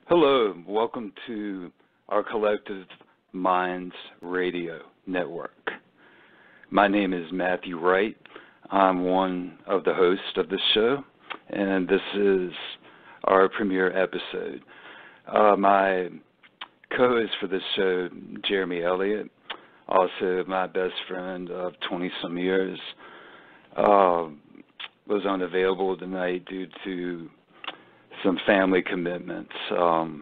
Hello, welcome to our collective Minds Radio Network. My name is Matthew Wright. I'm one of the hosts of the show, and this is our premiere episode. My co-host for this show, Jeremy Elliott, also my best friend of 20-some years, was unavailable tonight due to some family commitments he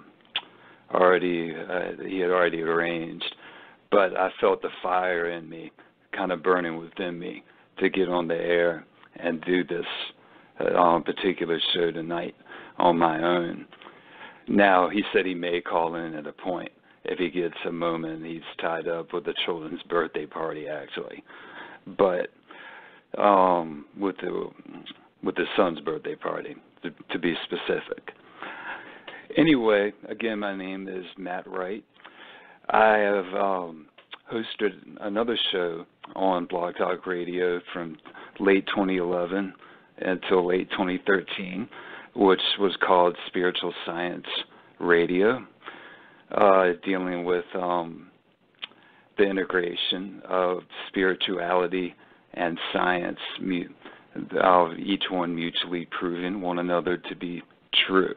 had already arranged, but I felt the fire in me kind of burning within me to get on the air and do this particular show tonight on my own. Now, he said he may call in at a point if he gets a moment. He's tied up with the children's birthday party, actually, but with his son's birthday party, to be specific. Anyway, again, my name is Matt Wright. I have hosted another show on Blog Talk Radio from late 2011 until late 2013, which was called Spiritual Science Radio, dealing with the integration of spirituality and science, each one mutually proving one another to be true.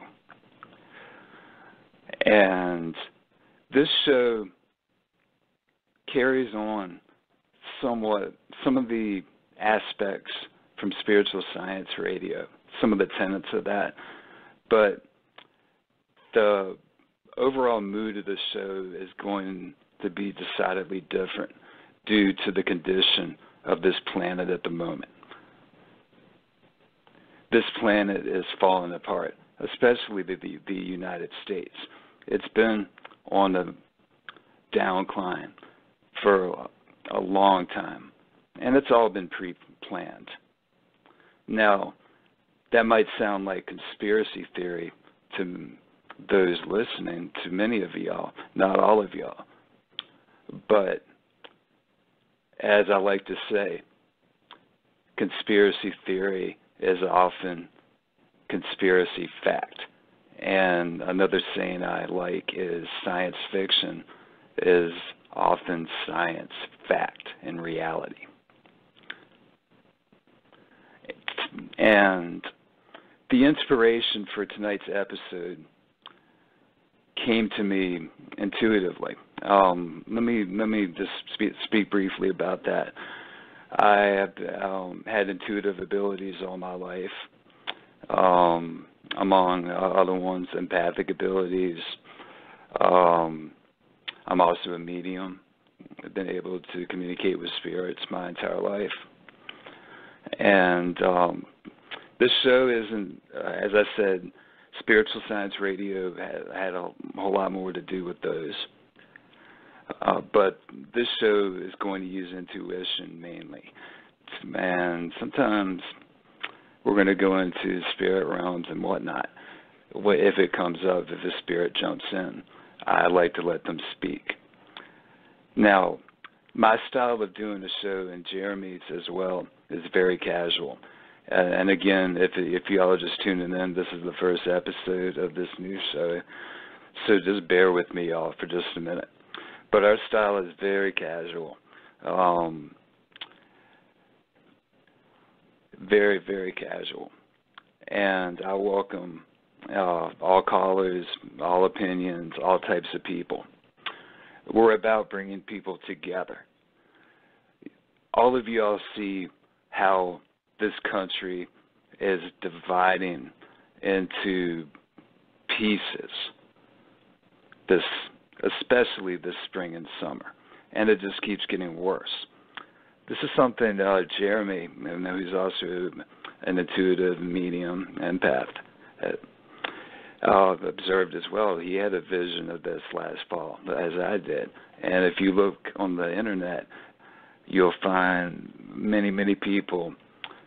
And this show carries on somewhat some of the aspects from Spiritual Science Radio, some of the tenets of that, but the overall mood of the show is going to be decidedly different due to the condition of this planet at the moment. This planet is falling apart, especially the United States. It's been on a downcline for a long time, and it's all been pre-planned. Now, that might sound like conspiracy theory to those listening, to many of y'all, not all of y'all. But as I like to say, conspiracy theory is often conspiracy fact. And another saying I like is science fiction is often science fact in reality. And the inspiration for tonight's episode came to me intuitively. Let me just speak briefly about that. I have had intuitive abilities all my life, among other ones, empathic abilities. I'm also a medium. I've been able to communicate with spirits my entire life. And this show isn't, as I said, Spiritual Science Radio had a whole lot more to do with those. But this show is going to use intuition mainly. And sometimes we're going to go into spirit realms and whatnot. If it comes up, if a spirit jumps in, I like to let them speak. Now, my style of doing the show, and Jeremy's as well, is very casual. And again, if y'all are just tuning in, this is the first episode of this new show, so just bear with me, y'all, for just a minute. But our style is very casual, very, very casual. And I welcome all callers, all opinions, all types of people. We're about bringing people together. All of y'all see how this country is dividing into pieces, especially this spring and summer, and it just keeps getting worse. This is something Jeremy, who's also an intuitive medium empath, observed as well. He had a vision of this last fall, as I did, and if you look on the internet, you'll find many, many people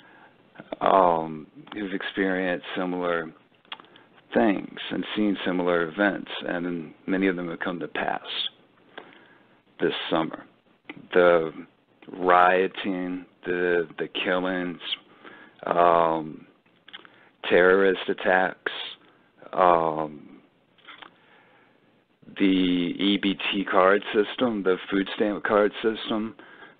who've experienced similar things and seen similar events, and many of them have come to pass this summer. The rioting, the killings, terrorist attacks, the EBT card system, the food stamp card system,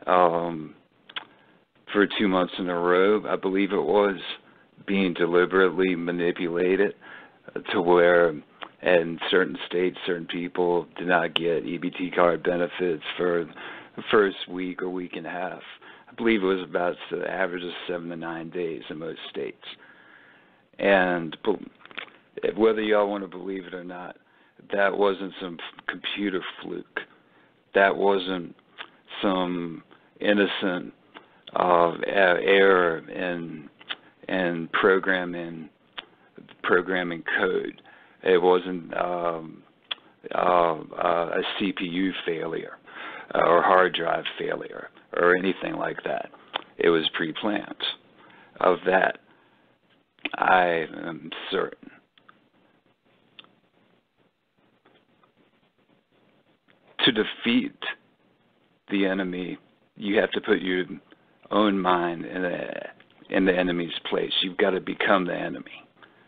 for 2 months in a row, I believe it was, being deliberately manipulated to where in certain states, certain people did not get EBT card benefits for the first week or week and a half. I believe it was about the average of 7 to 9 days in most states. And whether y'all want to believe it or not, that wasn't some computer fluke. That wasn't some innocent error in programming code. It wasn't a CPU failure or hard drive failure or anything like that. It was pre-planned. Of that, I am certain. To defeat the enemy, you have to put your own mind in the enemy's place. You've got to become the enemy.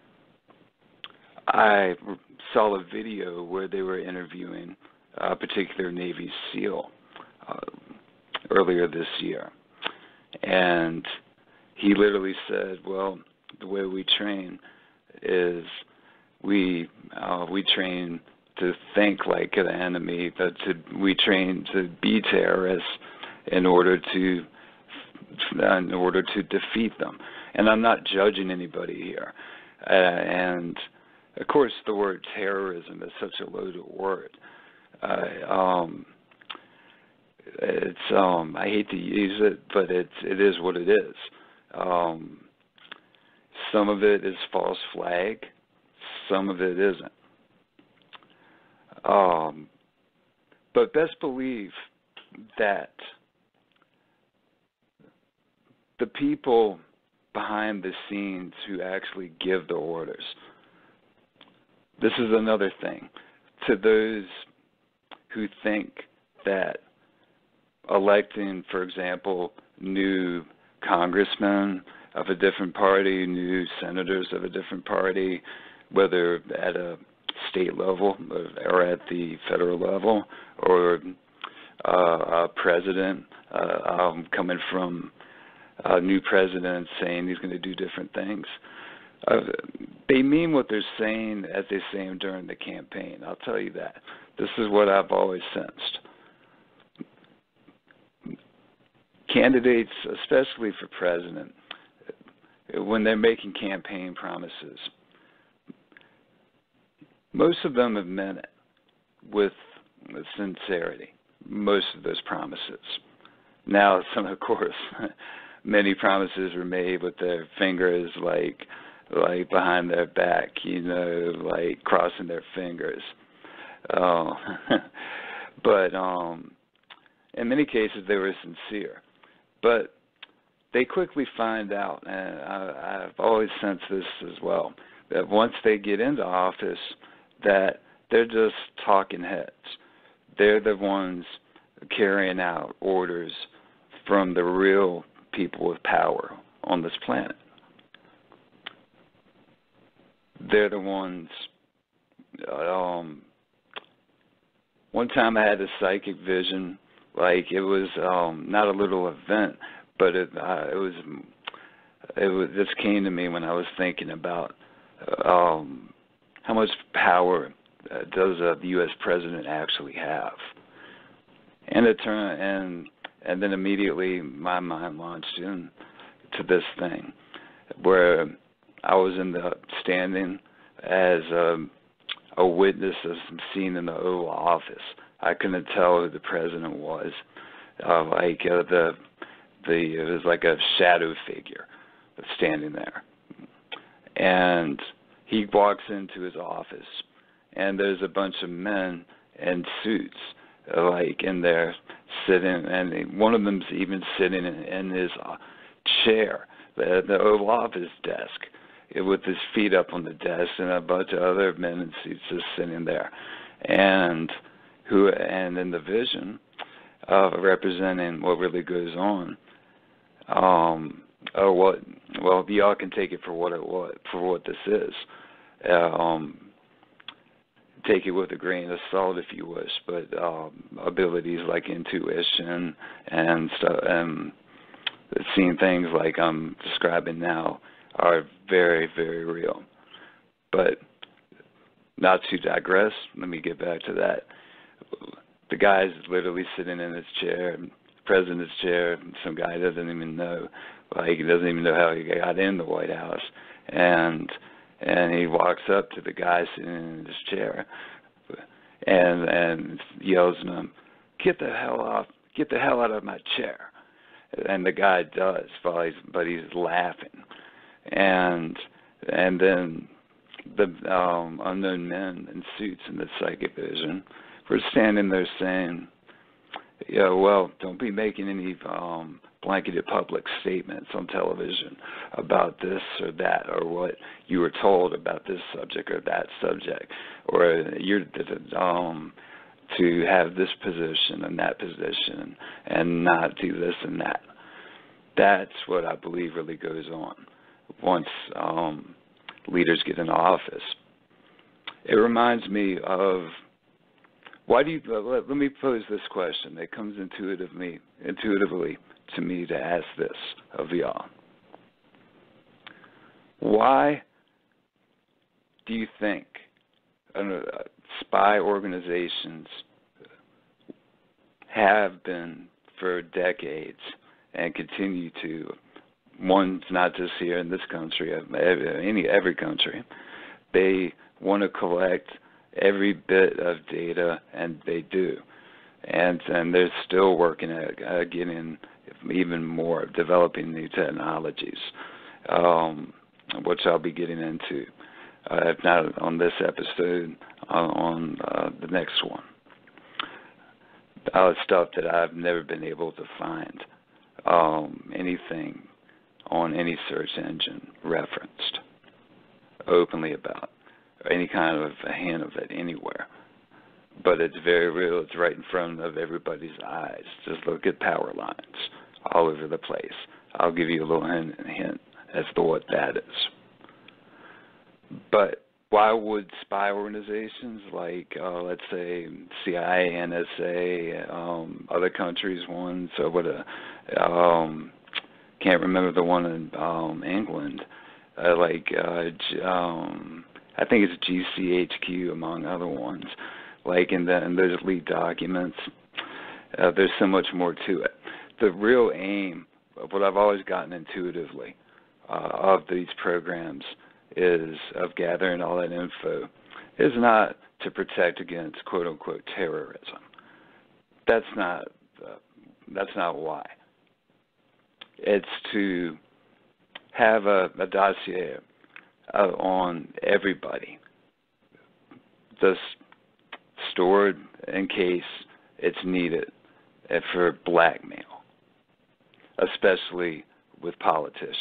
I saw a video where they were interviewing a particular Navy SEAL earlier this year, and he literally said, well, the way we train is we train to think like an enemy, but we train to be terrorists in order to defeat them. And I'm not judging anybody here. And of course, the word terrorism is such a loaded word. I hate to use it, but it is what it is. Some of it is false flag, some of it isn't. But best believe that the people behind the scenes who actually give the orders, this is another thing, to those who think that electing, for example, new congressmen of a different party, new senators of a different party, whether at a state level or at the federal level, or a president coming from a new president saying he's going to do different things. They mean what they're saying as they say them during the campaign. I'll tell you that. This is what I've always sensed. Candidates, especially for president, when they're making campaign promises, most of them have meant it with sincerity, most of those promises. Now, of course, many promises were made with their fingers like behind their back, like crossing their fingers. But in many cases, they were sincere. But they quickly find out, and I've always sensed this as well, that once they get into office, that they're just talking heads. They're the ones carrying out orders from the real people with power on this planet. They're the ones. One time I had a psychic vision, like it was not a little event, but this came to me when I was thinking about how much power does the U.S. president actually have? And and then immediately my mind launched into this thing, where I was standing as a witness of some scene in the Oval Office. I couldn't tell who the president was. It was like a shadow figure standing there, and he walks into his office, and there's a bunch of men in suits, in there sitting, and one of them's even sitting in his chair, the Oval Office desk, with his feet up on the desk, and a bunch of other men in suits just sitting there, and in the vision of representing what really goes on. Well, y'all can take it for what this is. take it with a grain of salt if you wish, but abilities like intuition and stuff, and seeing things like I'm describing now are very, very real. But not to digress, let me get back to that. The guy's literally sitting in his chair, president's chair. Some guy doesn't even know, like he doesn't even know how he got in the White House, and he walks up to the guy sitting in his chair, and yells at him, "Get the hell out of my chair!" And the guy does, but he's laughing, and then the unknown men in suits in the psychic vision were standing there saying, "Yeah, well, don't be making any blanketed public statements on television about this or that, or what you were told about this subject or that subject, or you're to have this position and that position and not do this and that." That's what I believe really goes on once leaders get into office. It reminds me of, let me pose this question. It comes intuitively to me to ask this of y'all. Why do you think spy organizations have been for decades and continue to, one's not just here in this country, every country, they want to collect every bit of data, and they do. And they're still working at getting even more, developing new technologies, which I'll be getting into, if not on this episode, on the next one. Stuff that I've never been able to find anything on any search engine referenced openly about, or any kind of a hint of it anywhere. But it's very real. It's right in front of everybody's eyes. Just look at power lines all over the place. I'll give you a little hint as to what that is. But why would spy organizations like, let's say, CIA, NSA, other countries' ones, or what? Can't remember the one in England. I think it's GCHQ among other ones. Like in those leaked documents, there's so much more to it. The real aim of what I've always gotten intuitively of these programs is of gathering all that info is not to protect against quote unquote terrorism. That's not why. It's to have a dossier on everybody, just stored in case it's needed for blackmail, especially with politicians.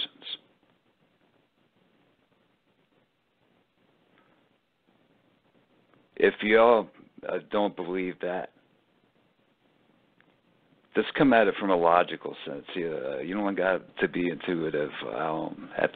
If y'all don't believe that, just come at it from a logical sense. You don't got to be intuitive as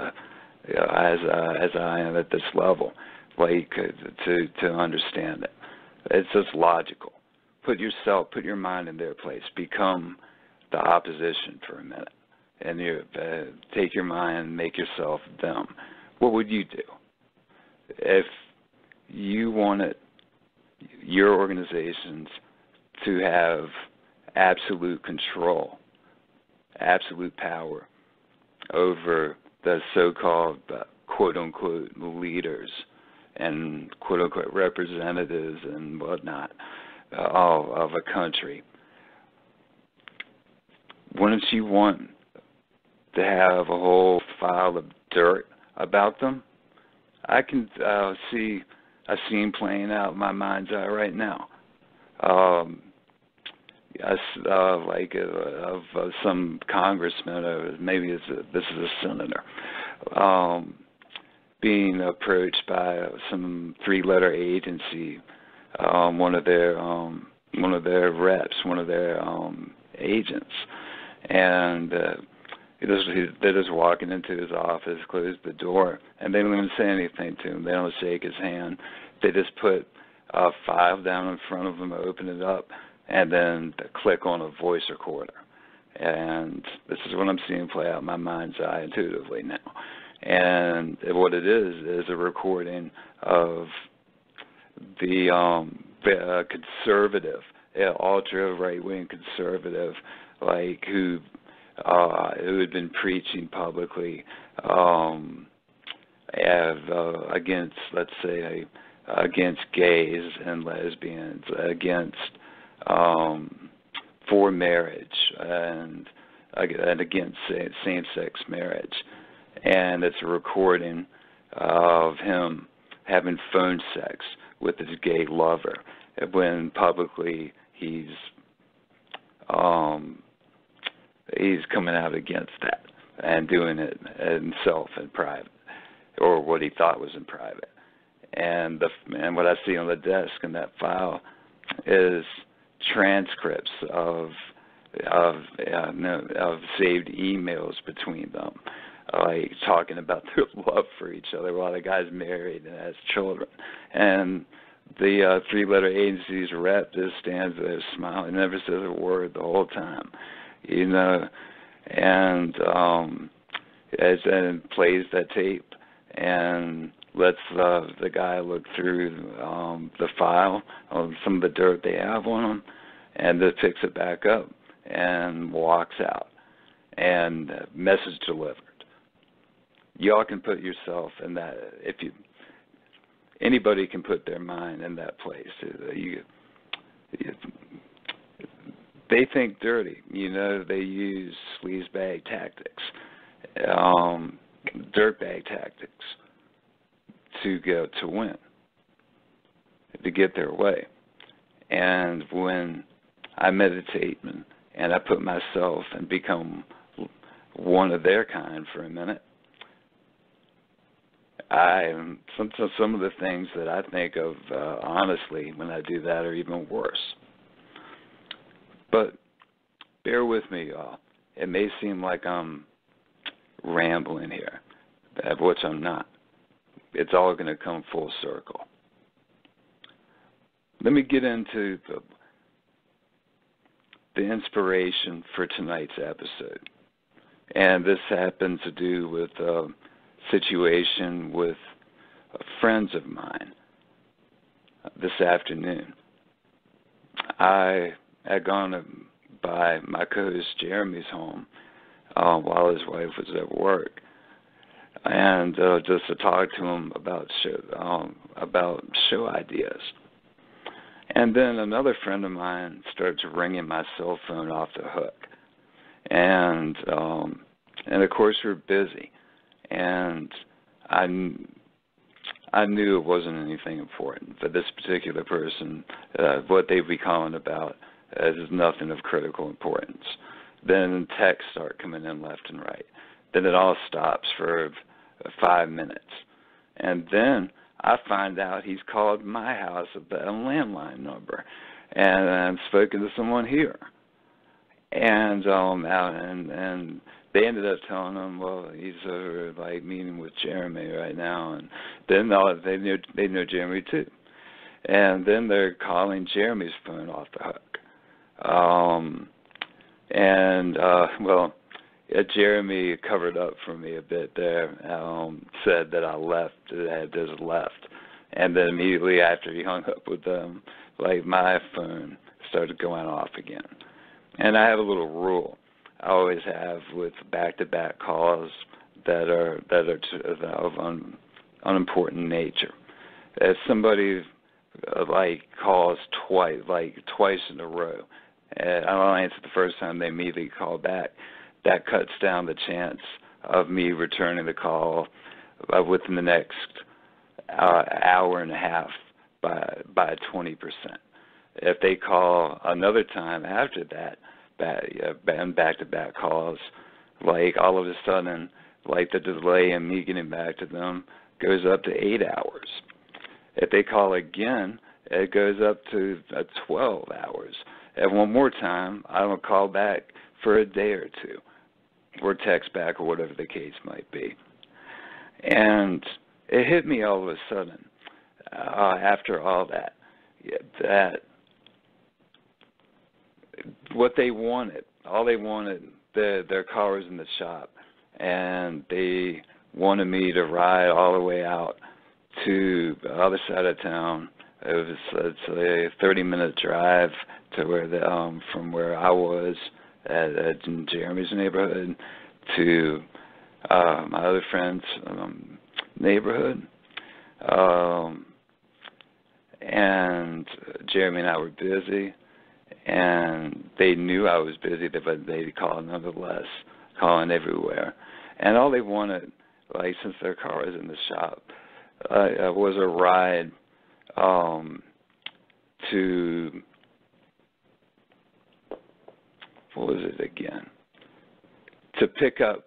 I am at this level, like to understand it. It's just logical. Put your mind in their place. Become the opposition for a minute, and take your mind, make yourself them. What would you do if you wanted your organizations to have absolute control, absolute power over the so-called quote-unquote leaders and quote-unquote representatives and whatnot of a country? Wouldn't you want to have a whole file of dirt about them? I can see a scene playing out in my mind's eye right now. Of some congressman, or maybe this is a senator, being approached by some three-letter agency, one of their reps, one of their agents, and they're just walking into his office, close the door, and they don't even say anything to him. They don't shake his hand. They just put a file down in front of them, open it up, and then click on a voice recorder. And this is what I'm seeing play out in my mind's eye intuitively now. And what it is a recording of the conservative, ultra right-wing conservative, like who had been preaching publicly against, let's say, against gays and lesbians, against for marriage, and against same-sex marriage. And it's a recording of him having phone sex with his gay lover when publicly he's coming out against that and doing it himself in private, or what he thought was in private. And what I see on the desk in that file is transcripts of saved emails between them, like talking about their love for each other while the guy's married and has children. And the three-letter agency's rep just stands there smiling, never says a word the whole time, you know. And and plays that tape and lets the guy look through the file of some of the dirt they have on him, and then picks it back up and walks out. And message delivered. Y'all can put yourself in that. Anybody can put their mind in that place. They think dirty. You know, they use sleazebag tactics, dirtbag tactics to win, to get their way. And when I meditate and I put myself and become one of their kind for a minute, some of the things that I think of honestly when I do that are even worse. But bear with me, y'all. It may seem like I'm rambling here, which I'm not. It's all going to come full circle. Let me get into the inspiration for tonight's episode. And this happens to do with a situation with friends of mine this afternoon. I had gone by my co-host Jeremy's home while his wife was at work, and just to talk to him about show ideas. And then another friend of mine starts ringing my cell phone off the hook, and of course we're busy, and I knew it wasn't anything important for this particular person. What they'd be calling about is nothing of critical importance. Then texts start coming in left and right. Then it all stops for 5 minutes. And then I find out he's called my house at the landline number, and I'm spoken to someone here. And and they ended up telling him, well, he's over like meeting with Jeremy right now, and then they know Jeremy too. And then they're calling Jeremy's phone off the hook. Jeremy covered up for me a bit there, said that I had just left. And then immediately after he hung up with them, like my phone started going off again. And I have a little rule I always have with back-to-back calls that are of unimportant nature. If somebody calls twice in a row, and I don't answer the first time, they immediately call back, that cuts down the chance of me returning the call within the next hour and a half by 20%. If they call another time after that, back-to-back calls, like all of a sudden, like the delay in me getting back to them goes up to 8 hours. If they call again, it goes up to 12 hours. And one more time, I don't call back for a day or two, or text back, or whatever the case might be. And it hit me all of a sudden. after all that, that what they wanted, all they wanted, their car was in the shop, and they wanted me to ride all the way out to the other side of town. It was, let's say, a 30-minute drive to where from where I was at Jeremy's neighborhood to my other friend's neighborhood. And Jeremy and I were busy, and they knew I was busy, but they called nonetheless, calling everywhere. And all they wanted, like, since their car was in the shop, was a ride to, what was it again? To pick up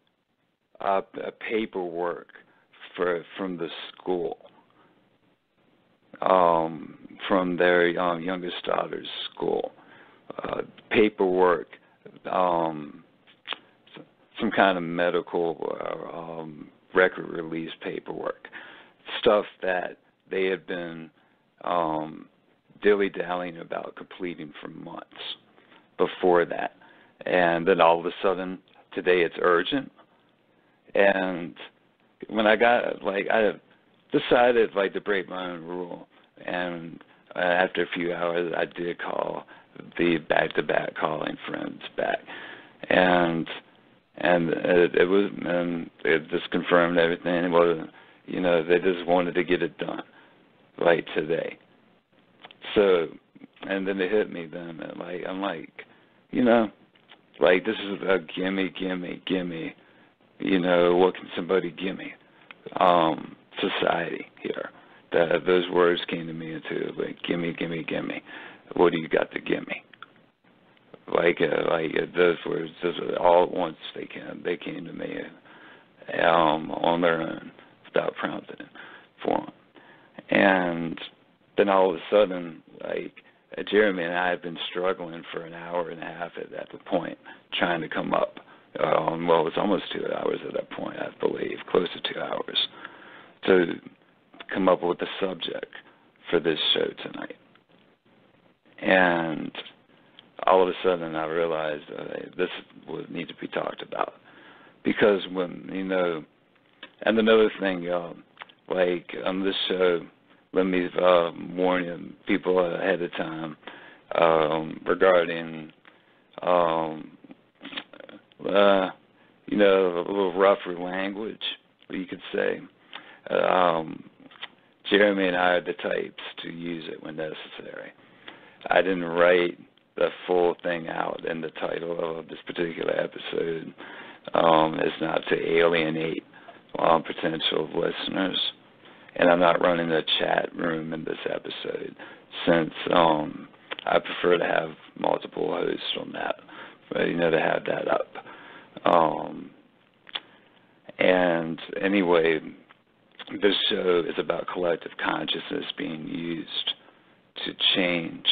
paperwork from the school, from their youngest daughter's school. Paperwork, some kind of medical record release paperwork, stuff that they had been dilly-dallying about completing for months before that. And then all of a sudden, today it's urgent. And when I got, like, I decided, like, to break my own rule. And after a few hours, I did call the back-to-back calling friends back. And it just confirmed everything. Well, you know, they just wanted to get it done, like, today. So, and then it hit me then, and I'm like, you know, like, this is a gimme, you know, what can somebody give me? Society here. Those words came to me too, like, gimme. What do you got to give me? Those words, just all at once they came to me on their own without prompting for them. And then all of a sudden, like, Jeremy and I had been struggling for an hour and a half at the point, trying to come up. Well, it was almost 2 hours at that point, I believe, close to 2 hours, to come up with the subject for this show tonight. And all of a sudden I realized this would need to be talked about. Because when, you know, and another thing, y'all, like, on this show, let me warn people ahead of time regarding, you know, a little rougher language, you could say. Jeremy and I are the types to use it when necessary. I didn't write the full thing out in the title of this particular episode. It's not to alienate potential listeners. And I'm not running a chat room in this episode, since I prefer to have multiple hosts on that, but, you know, to have that up. And anyway, this show is about collective consciousness being used to change,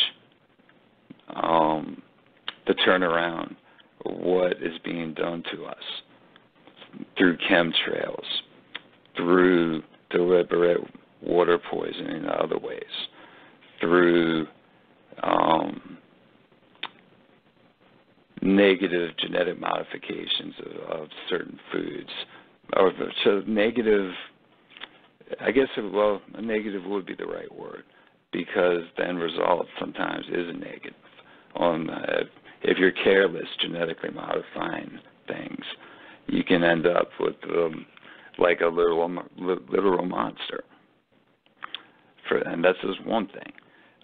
to turn around what is being done to us through chemtrails, through deliberate water poisoning in other ways, through negative genetic modifications of certain foods, or so negative. I guess, well, a negative would be the right word, because the end result sometimes is a negative. If you're careless genetically modifying things, you can end up with like a literal monster. And that's just one thing.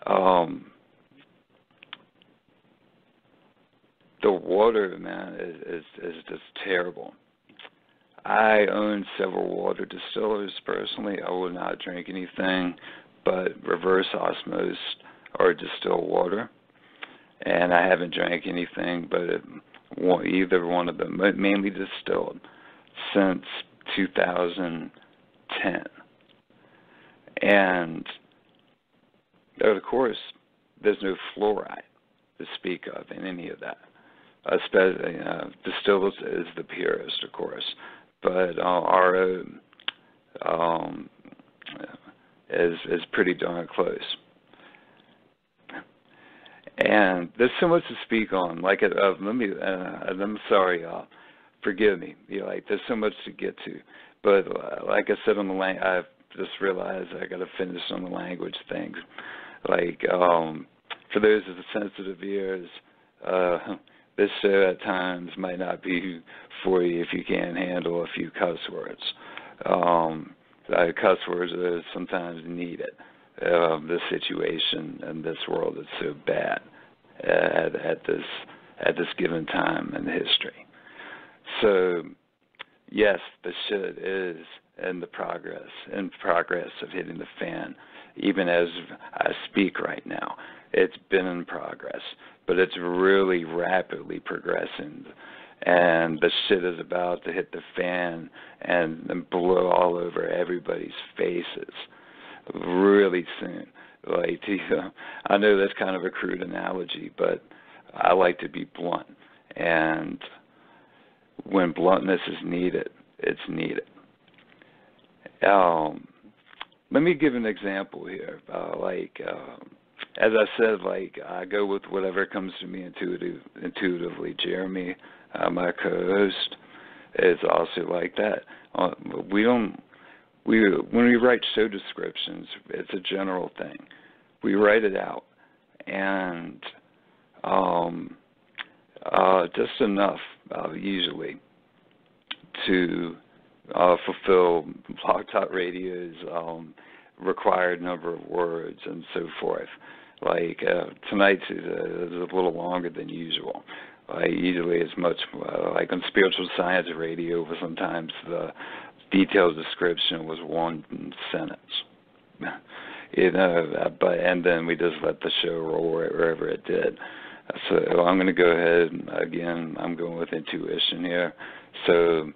The water, man, is just terrible. I own several water distillers personally. I will not drink anything but reverse osmosis or distilled water. And I haven't drank anything but either one of them, mainly distilled, since 2010. And of course, there's no fluoride to speak of in any of that. Especially, distilled is the purest, of course, but RO is pretty darn close. And there's so much to speak on. Like, I'm sorry, y'all. Forgive me. Like, there's so much to get to. But like I said on the I've just realized I got to finish on the language things. Like, for those with sensitive ears, this show at times might not be for you if you can't handle a few cuss words. Cuss words are sometimes needed. This situation and this world is so bad at this given time in history. So, yes, the shit is in progress of hitting the fan. Even as I speak right now, it's been in progress, but it's really rapidly progressing. And the shit is about to hit the fan and blow all over everybody's faces really soon. Like, I know that's kind of a crude analogy, but I like to be blunt. And when bluntness is needed, it's needed. Let me give an example here. As I said, I go with whatever comes to me intuitively. Jeremy, my co-host, is also like that. When we write show descriptions, it's a general thing. We write it out, and just enough, usually, to fulfill Blog Talk Radio's required number of words and so forth. Like, tonight's is a little longer than usual. Usually it's much like on Spiritual Science Radio, sometimes the detailed description was one sentence. And then we just let the show roll wherever it did. So I'm going to go ahead, again, I'm going with intuition here. So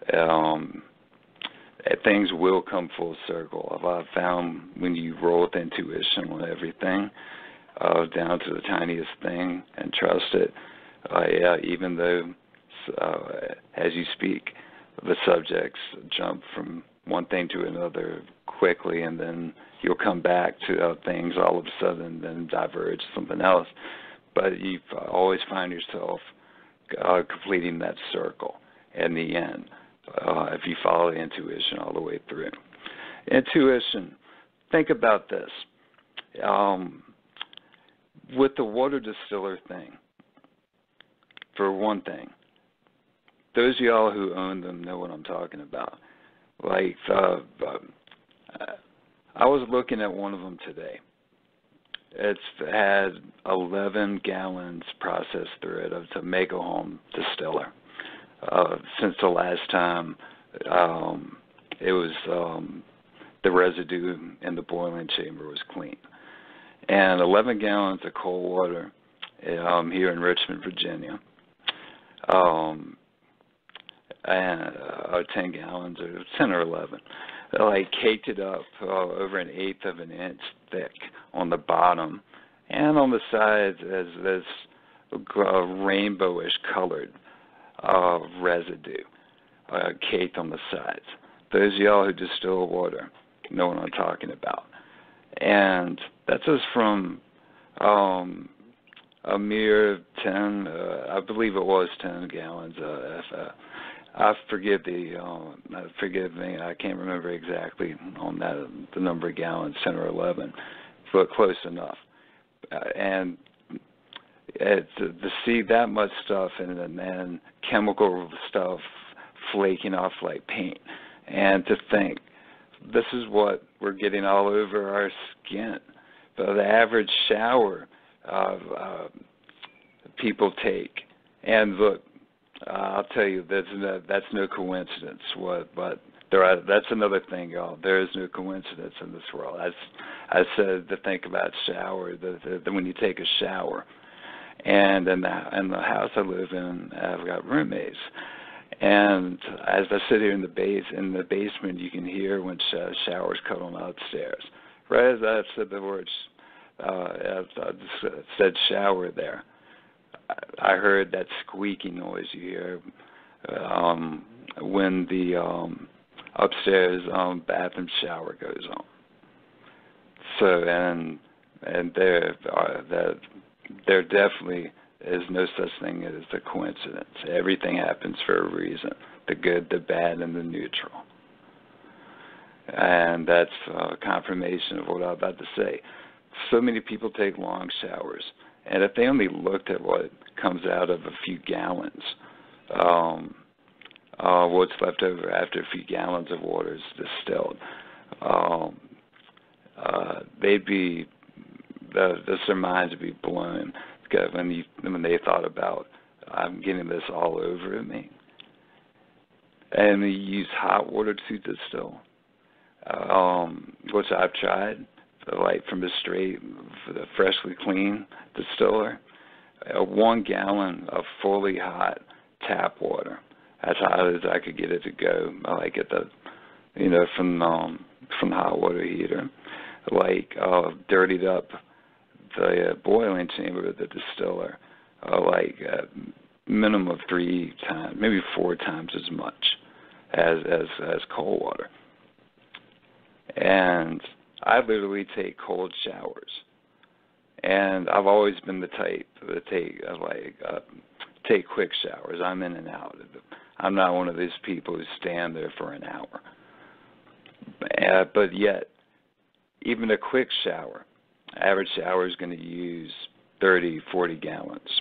things will come full circle. I've found when you roll with intuition on everything, down to the tiniest thing, and trust it, even though, as you speak, the subjects jump from one thing to another quickly, and then you'll come back to things all of a sudden, then diverge to something else. But you always find yourself completing that circle in the end, if you follow intuition all the way through. Intuition, think about this. With the water distiller thing, for one thing, those of y'all who own them know what I'm talking about. Like, I was looking at one of them today. It's had 11 gallons processed through it to make a home distiller. Since the last time it was the residue in the boiling chamber was clean. And 11 gallons of cold water here in Richmond, Virginia. And 10 gallons, or 10 or 11. Caked it up over 1/8 of an inch thick on the bottom, and on the sides as this rainbowish colored residue caked on the sides. Those of y'all who distill water know what I'm talking about. And that's just from a mere 10, I believe it was 10 gallons. Forgive me, I can't remember exactly on that, the number of gallons, 10 or 11, but close enough. And to see that much stuff and then chemical stuff flaking off like paint, and to think, this is what we're getting all over our skin. The average shower people take, and look, I'll tell you, that's no coincidence. But that's another thing, y'all. There is no coincidence in this world. I said to think about shower, when you take a shower. And in the house I live in, I've got roommates. And as I sit here in the basement, you can hear when showers cut on upstairs. Right as I said the words, I just said shower there, I heard that squeaky noise you hear when the upstairs bathroom shower goes on. and there definitely is no such thing as a coincidence. Everything happens for a reason: the good, the bad, and the neutral. And that's confirmation of what I'm about to say. So many people take long showers, and if they only looked at what comes out of a few gallons, what's left over after a few gallons of water is distilled, their minds would be blown when they thought about, I'm getting this all over me. And we use hot water to distill, which I've tried, like from a freshly clean distiller. 1 gallon of fully hot tap water, as hot as I could get it to go. I like it from the hot water heater. Dirtied up the boiling chamber of the distiller, minimum of 3 times, maybe 4 times as much as cold water. And I literally take cold showers. And I've always been the type to take quick showers. I'm in and out. I'm not one of those people who stand there for an hour. But yet, even a quick shower, average shower is going to use 30, 40 gallons.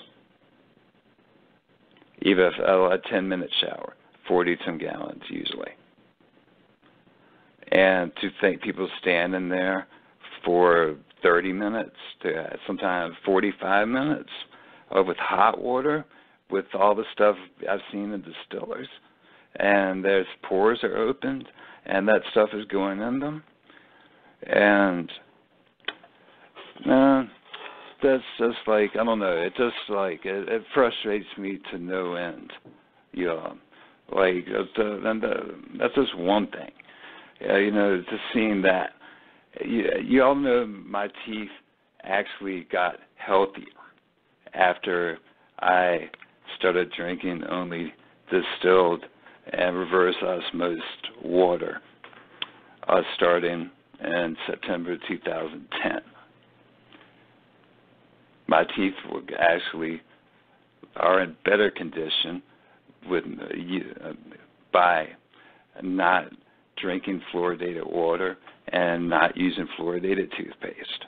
Even a 10-minute shower, 40-some gallons usually. And to think people standing there for 30 minutes to sometimes 45 minutes with hot water, with all the stuff I've seen in distillers, and their pores are opened, and that stuff is going in them. And that's just I don't know, it just it frustrates me to no end. That's just one thing. Just seeing that. You all know my teeth actually got healthier after I started drinking only distilled and reverse osmosis water, starting in September 2010. My teeth actually are in better condition by not drinking fluoridated water and not using fluoridated toothpaste.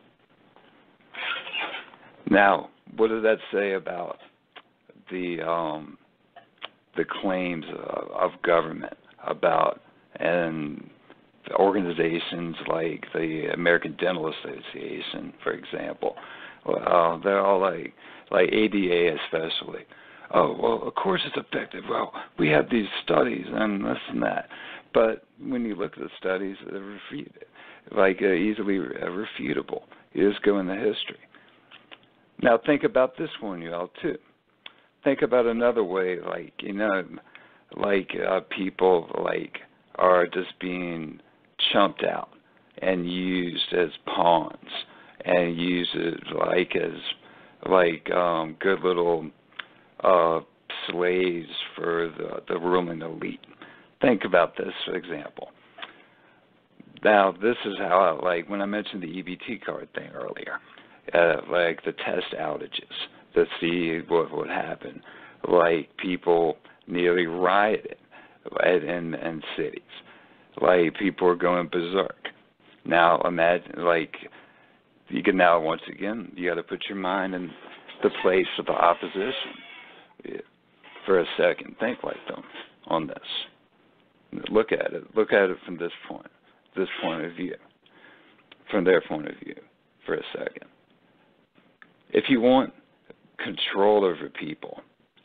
Now, what does that say about the claims of government and organizations like the American Dental Association, for example? They're all like ADA especially. Oh, well, of course it's effective. Well, we have these studies and this and that. But when you look at the studies, they're easily refutable. You just go in the history. Now think about this one, you all, too. Think about another way, people are just being chumped out and used as pawns and used as good little slaves for the ruling elite. Think about this, for example. Now, this is how when I mentioned the EBT card thing earlier, the test outages to see what would happen. People nearly rioted in cities. People are going berserk. Now, imagine, you can now, once again, you got to put your mind in the place of the opposition for a second. Think like them on this. Look at it. Look at it from this point of view, from their point of view, for a second. If you want control over people,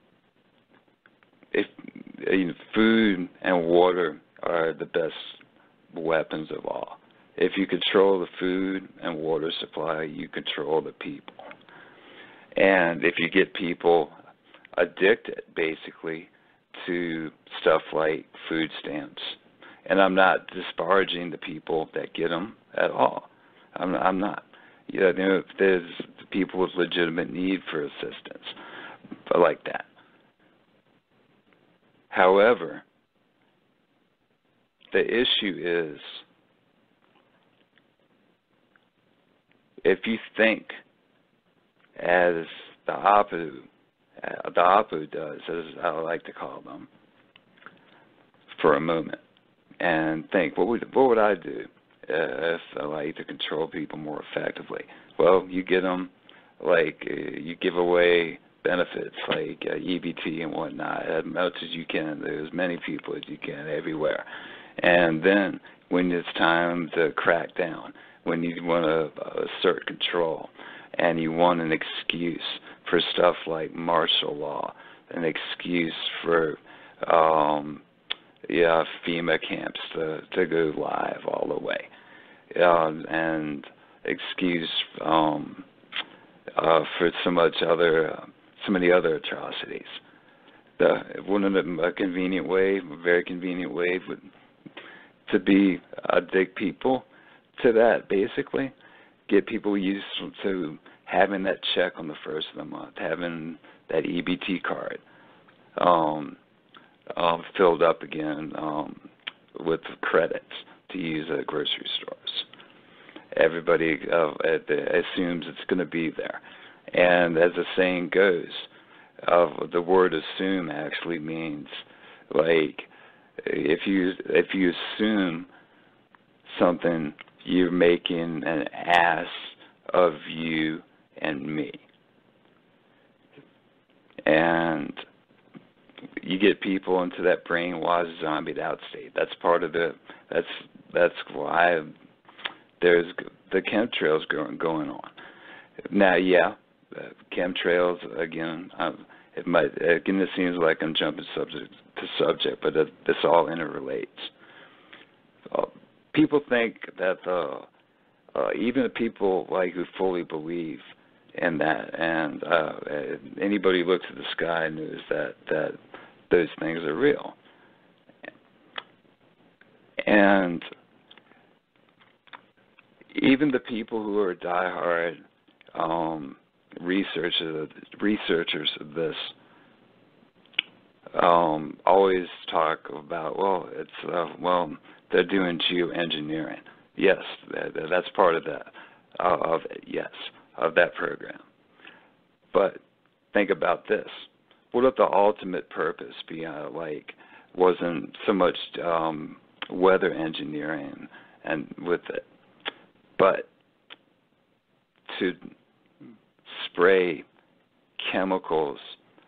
food and water are the best weapons of all. If you control the food and water supply, you control the people. And if you get people addicted, basically, to stuff like food stamps, and I'm not disparaging the people that get them at all. I'm not. If there's people with legitimate need for assistance, but like that. However, the issue is if you think as the oppo does, as I like to call them, for a moment, and think, what would I do if I like to control people more effectively? Well, you get them, you give away benefits like EBT and whatnot as much as you can, to as many people as you can everywhere. And then when it's time to crack down, when you want to assert control, and you want an excuse for stuff like martial law, an excuse for FEMA camps to go live all the way, and excuse for so many other atrocities. Wouldn't a convenient way, a very convenient way, to be addict people to that, basically? Get people used to having that check on the first of the month, having that EBT card filled up again with credits to use at grocery stores. Everybody assumes it's going to be there. And as the saying goes, the word assume actually means, if you assume something, you're making an ass of you and me. And you get people into that brainwashed, zombied out state. That's part of that's why there's the chemtrails going on. Now, chemtrails, again, this seems like I'm jumping subject to subject, but this all interrelates. People think that even the people who fully believe in that, and anybody who looks at the sky knows that those things are real. And even the people who are diehard researchers of this always talk about, they're doing geoengineering. Yes, that's part of that, of that program. But think about this. What if the ultimate purpose wasn't so much weather engineering and with it, but to spray chemicals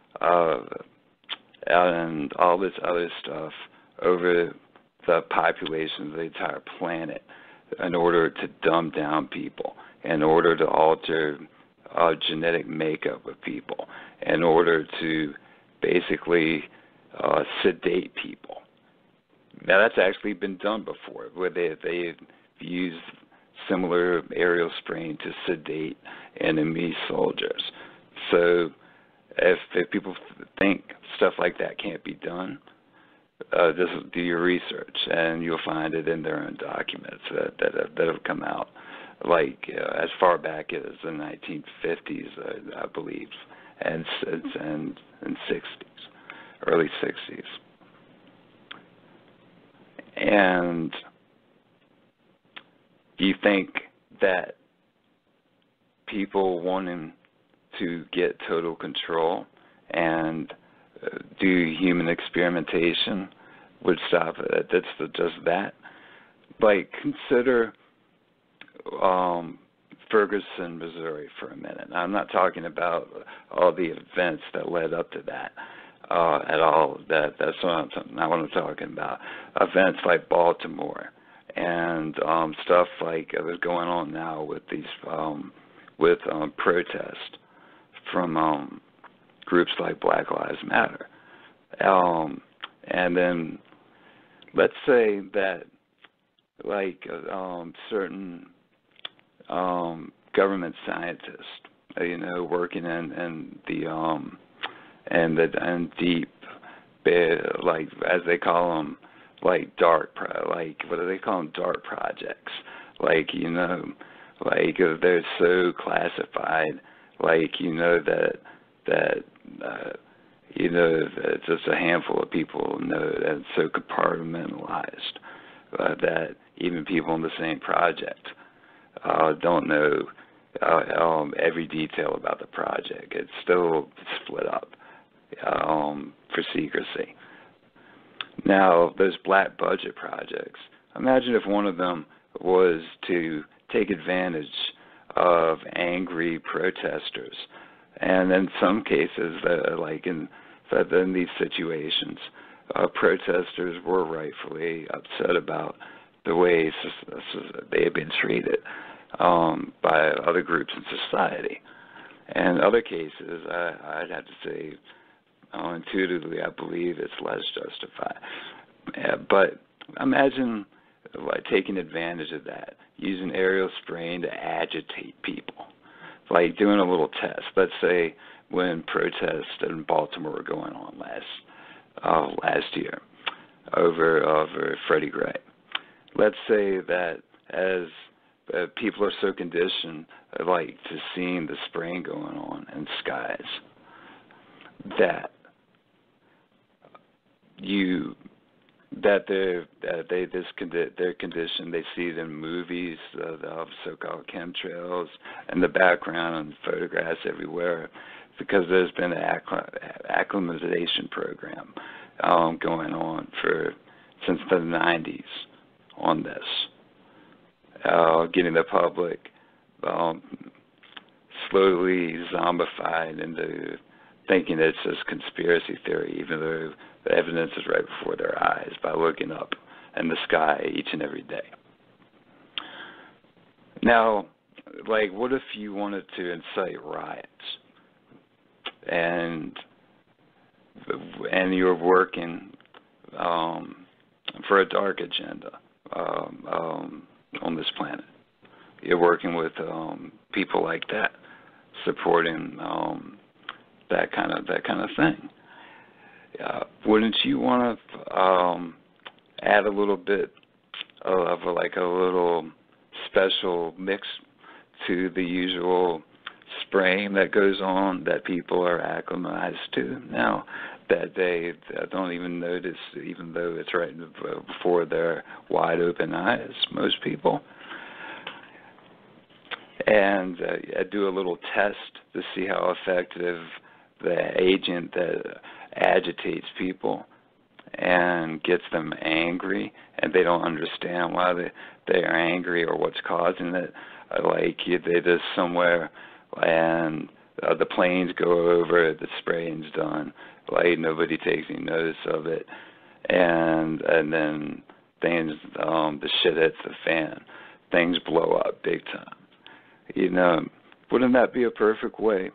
and all this other stuff over the population of the entire planet in order to dumb down people, in order to alter genetic makeup of people, in order to basically sedate people. Now, that's actually been done before, where they've used similar aerial spraying to sedate enemy soldiers. So if people think stuff like that can't be done, just do your research, and you'll find it in their own documents that have come out, as far back as the 1950s, I believe, and 60s, early 60s. And do you think that people to get total control and do human experimentation would stop it? That's just that. Consider Ferguson, Missouri for a minute. Now, I'm not talking about all the events that led up to that at all. That's not what I'm talking about. Events like Baltimore and stuff like that's going on now with these protest from groups like Black Lives Matter. And then let's say that certain government scientists, working in the deep, as they call them, dark, what do they call them? Dark projects. They're so classified, that just a handful of people know that it's so compartmentalized that even people in the same project don't know every detail about the project. It's still split up for secrecy. Now, those black budget projects, imagine if one of them was to take advantage of angry protesters. And in some cases, like in these situations, protesters were rightfully upset about the way they had been treated by other groups in society. And in other cases, I'd have to say, intuitively, I believe it's less justified. But imagine like taking advantage of that, using aerial spraying to agitate people, like doing a little test. Let's say when protests in Baltimore were going on last year over Freddie Gray. Let's say that as people are so conditioned, like to seeing the spraying going on in skies, that they're conditioned. They see it in movies of so-called chemtrails in the background and photographs everywhere, because there's been an acclimatization program going on since the 90s on this, getting the public slowly zombified into thinking it's just conspiracy theory, even though the evidence is right before their eyes by looking up in the sky each and every day. Now, like, what if you wanted to incite riots and you're working for a dark agenda on this planet? You're working with people like that, supporting that kind of thing. Wouldn't you want to add a little bit of a little special mix to the usual spraying that goes on that people are acclimatized to now, that they don't even notice, even though it's right before their wide open eyes, most people? And do a little test to see how effective the agent that agitates people and gets them angry, and they don't understand why they are angry or what's causing it. Like they just somewhere and the planes go over, the spraying's done, like nobody takes any notice of it, and then things, the shit hits the fan, things blow up big time. You know, wouldn't that be a perfect way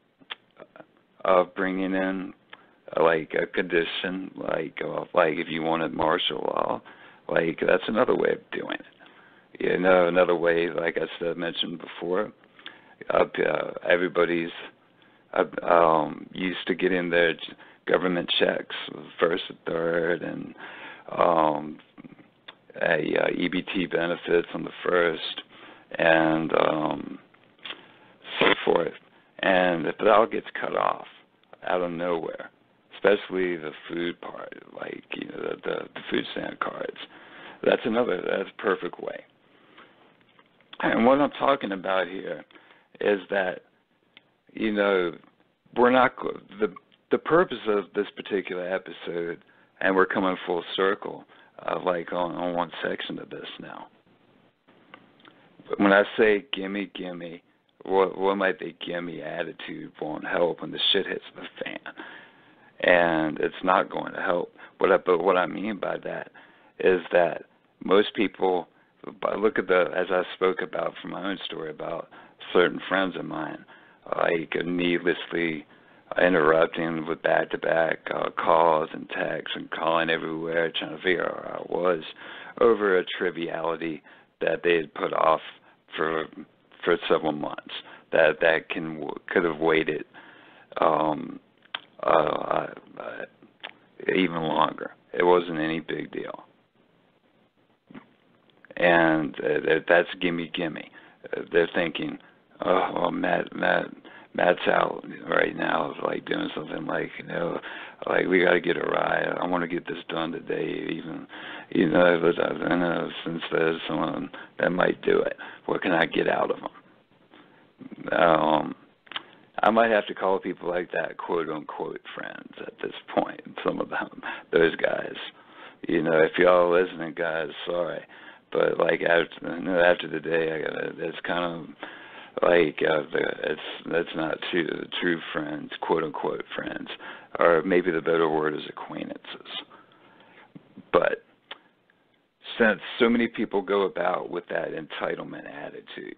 of bringing in like a condition, like if you wanted martial law, like that's another way of doing it. You know, another way, like I mentioned before, everybody's used to getting their government checks, first and third, and EBT benefits on the first, and so forth. And if it all gets cut off out of nowhere, especially the food part, like, you know, the food stamp cards, that's a perfect way. And what I'm talking about here is that, you know, we're not, the purpose of this particular episode, and we're coming full circle, like on one section of this now. When I say gimme, what might the gimme attitude won't help when the shit hits the fan? And it's not going to help. But what I mean by that is that most people, look at as I spoke about from my own story about certain friends of mine, like needlessly interrupting with back-to-back calls and texts and calling everywhere, trying to figure out where I was over a triviality that they had put off for several months. That could have waited even longer. It wasn't any big deal. And that's gimme. They're thinking, oh, well, Matt's out right now, like doing something like, you know, like we got to get a ride. I want to get this done today, even, you know, but I know since there's someone that might do it, what can I get out of them? I might have to call people like that quote-unquote friends at this point, some of them, those guys. If y'all are listening, guys, sorry. But, like, after the day, it's kind of like that's not true friends, quote-unquote friends, or maybe the better word is acquaintances. But since so many people go about with that entitlement attitude,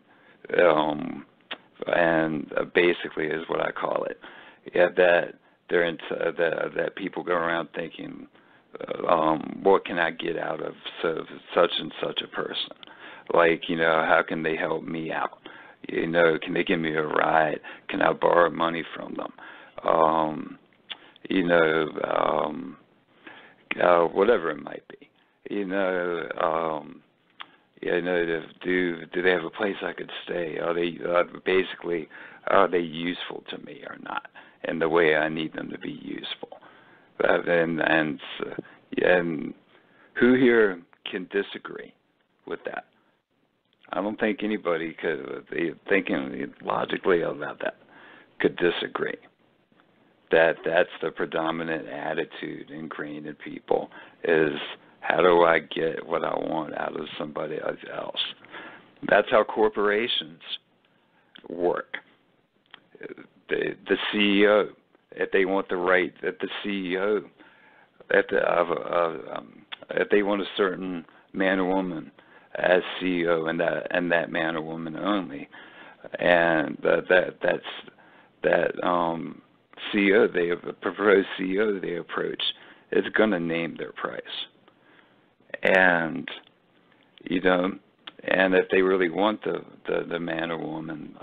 and basically is what I call it, that that people go around thinking, what can I get out of such and such a person? Like, how can they help me out? Can they give me a ride? Can I borrow money from them? Whatever it might be. Do they have a place I could stay? Are they are they useful to me or not in the way I need them to be useful? And who here can disagree with that? I don't think anybody thinking logically about that could disagree. That's the predominant attitude ingrained in people is, how do I get what I want out of somebody else? That's how corporations work. The CEO, if they want the right, that the CEO, if they want a certain man or woman as CEO, and that man or woman only, and that CEO, the proposed CEO they approach, is going to name their price. And and if they really want the man or woman,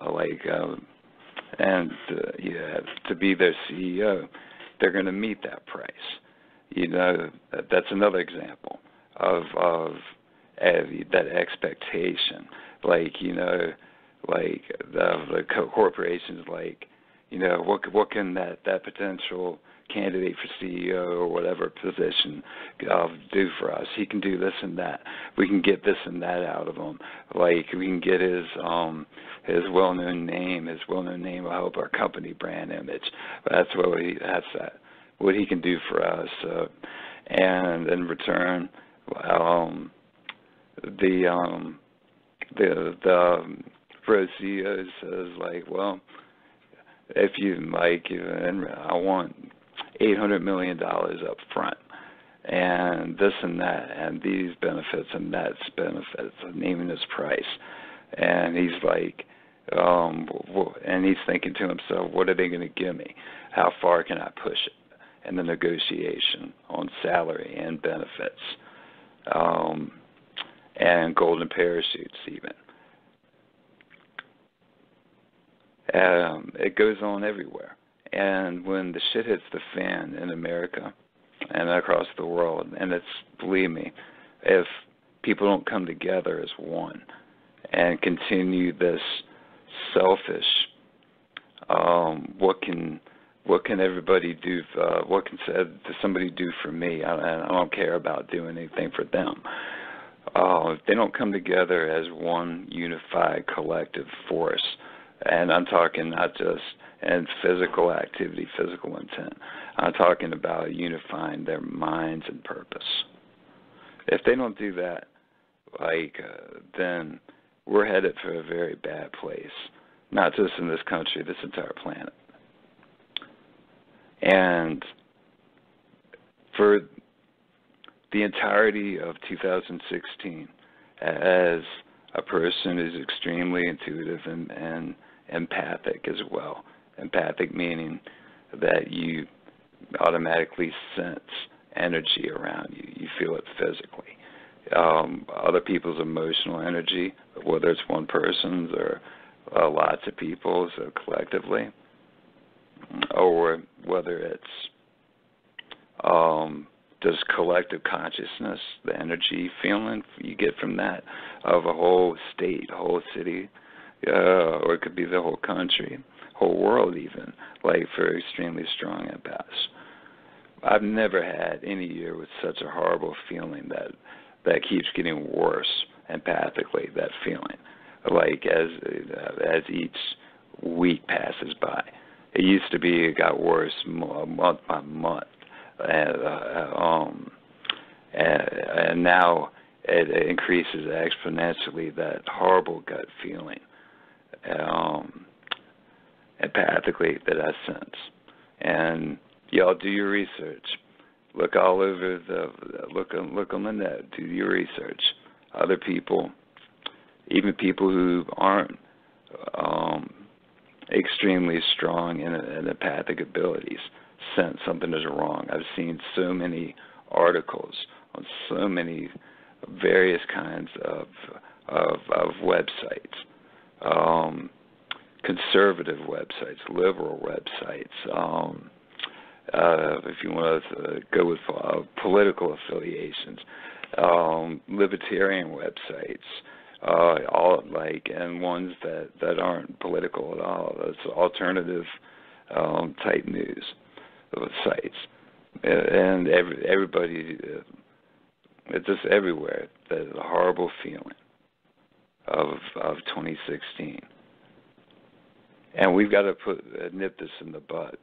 to be their CEO, they're going to meet that price. That's another example of that expectation. The corporations, what can that potential candidate for CEO or whatever position do for us? He can do this and that. We can get this and that out of him. We can get his well-known name. His well-known name will help our company brand image. That's what he can do for us. And in return, the pro CEO says, well, if you and I want $800 million up front, and this and that, and these benefits and that's benefits, naming his price. And he's and he's thinking to himself, what are they going to give me? How far can I push it in the negotiation on salary and benefits, and golden parachutes even. It goes on everywhere. And when the shit hits the fan in America and across the world, and believe me, if people don't come together as one and continue this selfish, what can everybody do? What can somebody do for me? I don't care about doing anything for them. If they don't come together as one unified collective force, and I'm talking not just in physical activity, physical intent. I'm talking about unifying their minds and purpose. If they don't do that, then we're headed for a very bad place, not just in this country, this entire planet. And for the entirety of 2016, as a person who's extremely intuitive and empathic as well. Empathic meaning that you automatically sense energy around you. You feel it physically. Other people's emotional energy, whether it's one person's or lots of people's or collectively, or whether it's just collective consciousness, the energy feeling you get from that of a whole state, whole city, or it could be the whole country, whole world even, for extremely strong empaths. I've never had any year with such a horrible feeling that keeps getting worse empathically, that feeling. As each week passes by. It used to be it got worse month by month, and now it increases exponentially. That horrible gut feeling, empathically, that I sense. And y'all do your research. Look all over look on the net. Do your research. Other people, even people who aren't extremely strong in empathic abilities, sense something is wrong. I've seen so many articles on so many various kinds of websites, conservative websites, liberal websites. If you want to go with political affiliations, libertarian websites, and ones that aren't political at all. It's alternative type news sites, and everybody, it's just everywhere. The horrible feeling of 2016, and we've got to nip this in the bud.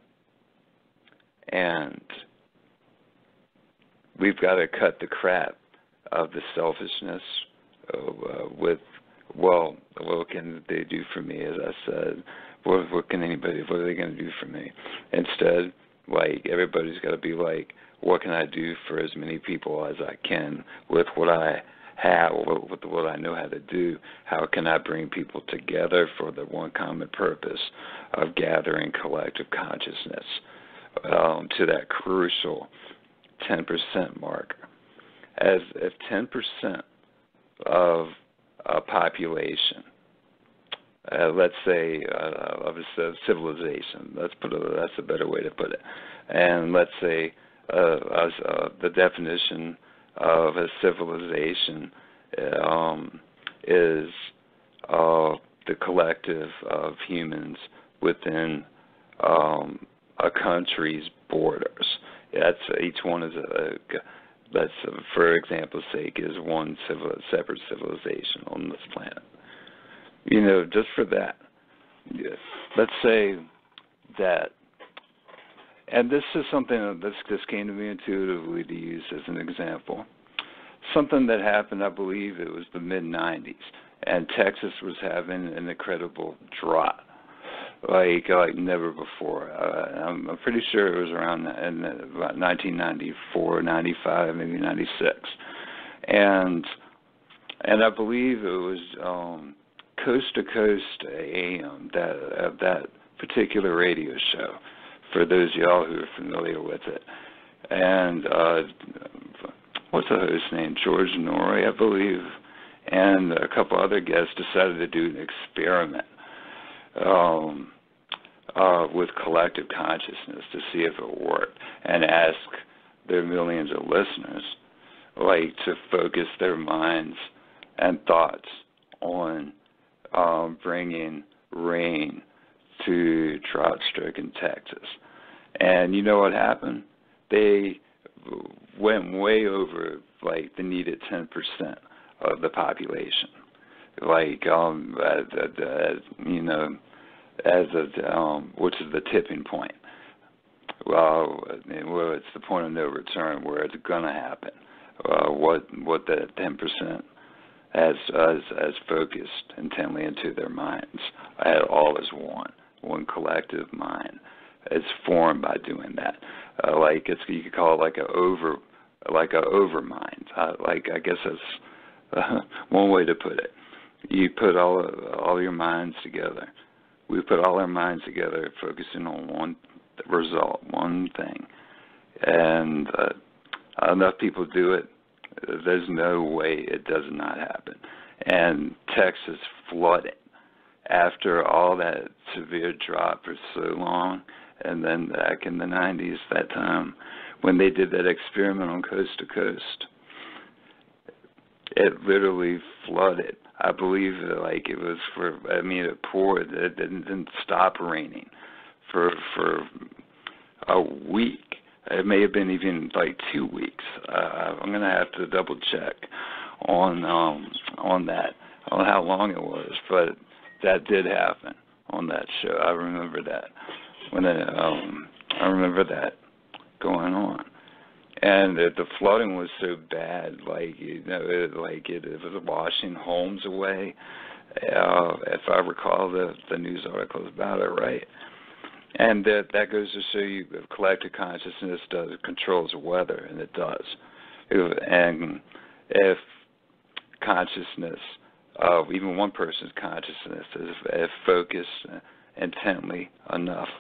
And we've got to cut the crap of the selfishness with, well, what can they do for me? As I said, what are they going to do for me? Instead, like, everybody's got to be like, what can I do for as many people as I can with what I have, with what I know how to do? How can I bring people together for the one common purpose of gathering collective consciousness? To that crucial 10% marker. As if 10% of a population, let's say of a civilization, that's a better way to put it, and let's say the definition of a civilization is the collective of humans within a country's borders. That's each one is that's for example's sake is one separate civilization on this planet. You know, just for that, let's say that, and this is something that this came to me intuitively to use as an example. Something that happened, I believe it was the mid-'90s, and Texas was having an incredible drought. Like never before. I'm pretty sure it was around in about 1994, 95, maybe 96, and I believe it was Coast to Coast AM that particular radio show. For those of y'all who are familiar with it, and what's the host name? George Norrie, I believe, and a couple other guests decided to do an experiment. With collective consciousness to see if it worked, and ask their millions of listeners, like, to focus their minds and thoughts on bringing rain to drought-stricken Texas. And you know what happened? They went way over, like, the needed 10% of the population. Like, which is the tipping point. Well, it's the point of no return where it's going to happen. What the 10% has focused intently into their minds, all as one collective mind. It's formed by doing that. You could call it like a overmind. I guess that's one way to put it. You put all your minds together. We put all our minds together, focusing on one result, one thing. And enough people do it, there's no way it does not happen. And Texas flooded after all that severe drought for so long. And then back in the 90s, that time, when they did that experiment on Coast to Coast, it literally flooded. I believe it was it poured. It didn't stop raining for a week. It may have been even like 2 weeks. I'm going to have to double check on that, on how long it was, but that did happen. on that show. I remember that I remember that going on. And the flooding was so bad, like, you know, it was washing homes away. If I recall the news articles about it, right? And that goes to show you that collective consciousness controls weather, and it does. And if consciousness, even one person's consciousness, is focused intently enough,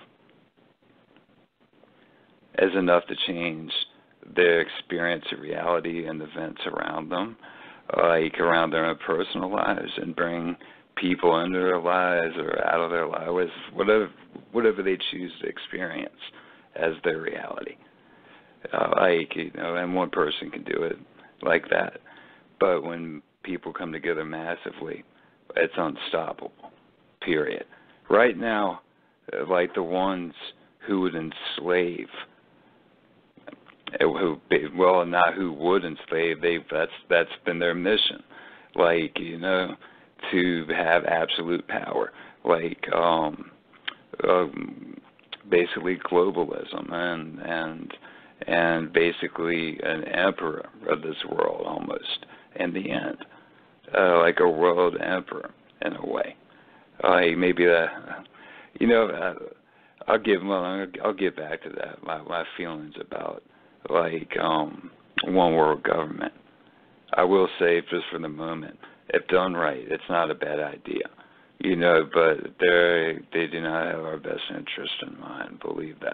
is enough to change their experience of reality and events around them, like around their own personal lives, and bring people into their lives or out of their lives, whatever they choose to experience as their reality. Like, you know, and one person can do it like that. But when people come together massively, it's unstoppable, period. Right now, like the ones who would enslave, not who would enslave, that's been their mission, like, you know, to have absolute power, like basically globalism and basically an emperor of this world almost in the end, like a world emperor in a way. Maybe that, you know, I'll get back to that, my feelings about like one world government. I will say, just for the moment, if done right, it's not a bad idea, you know, but they do not have our best interest in mind, believe that.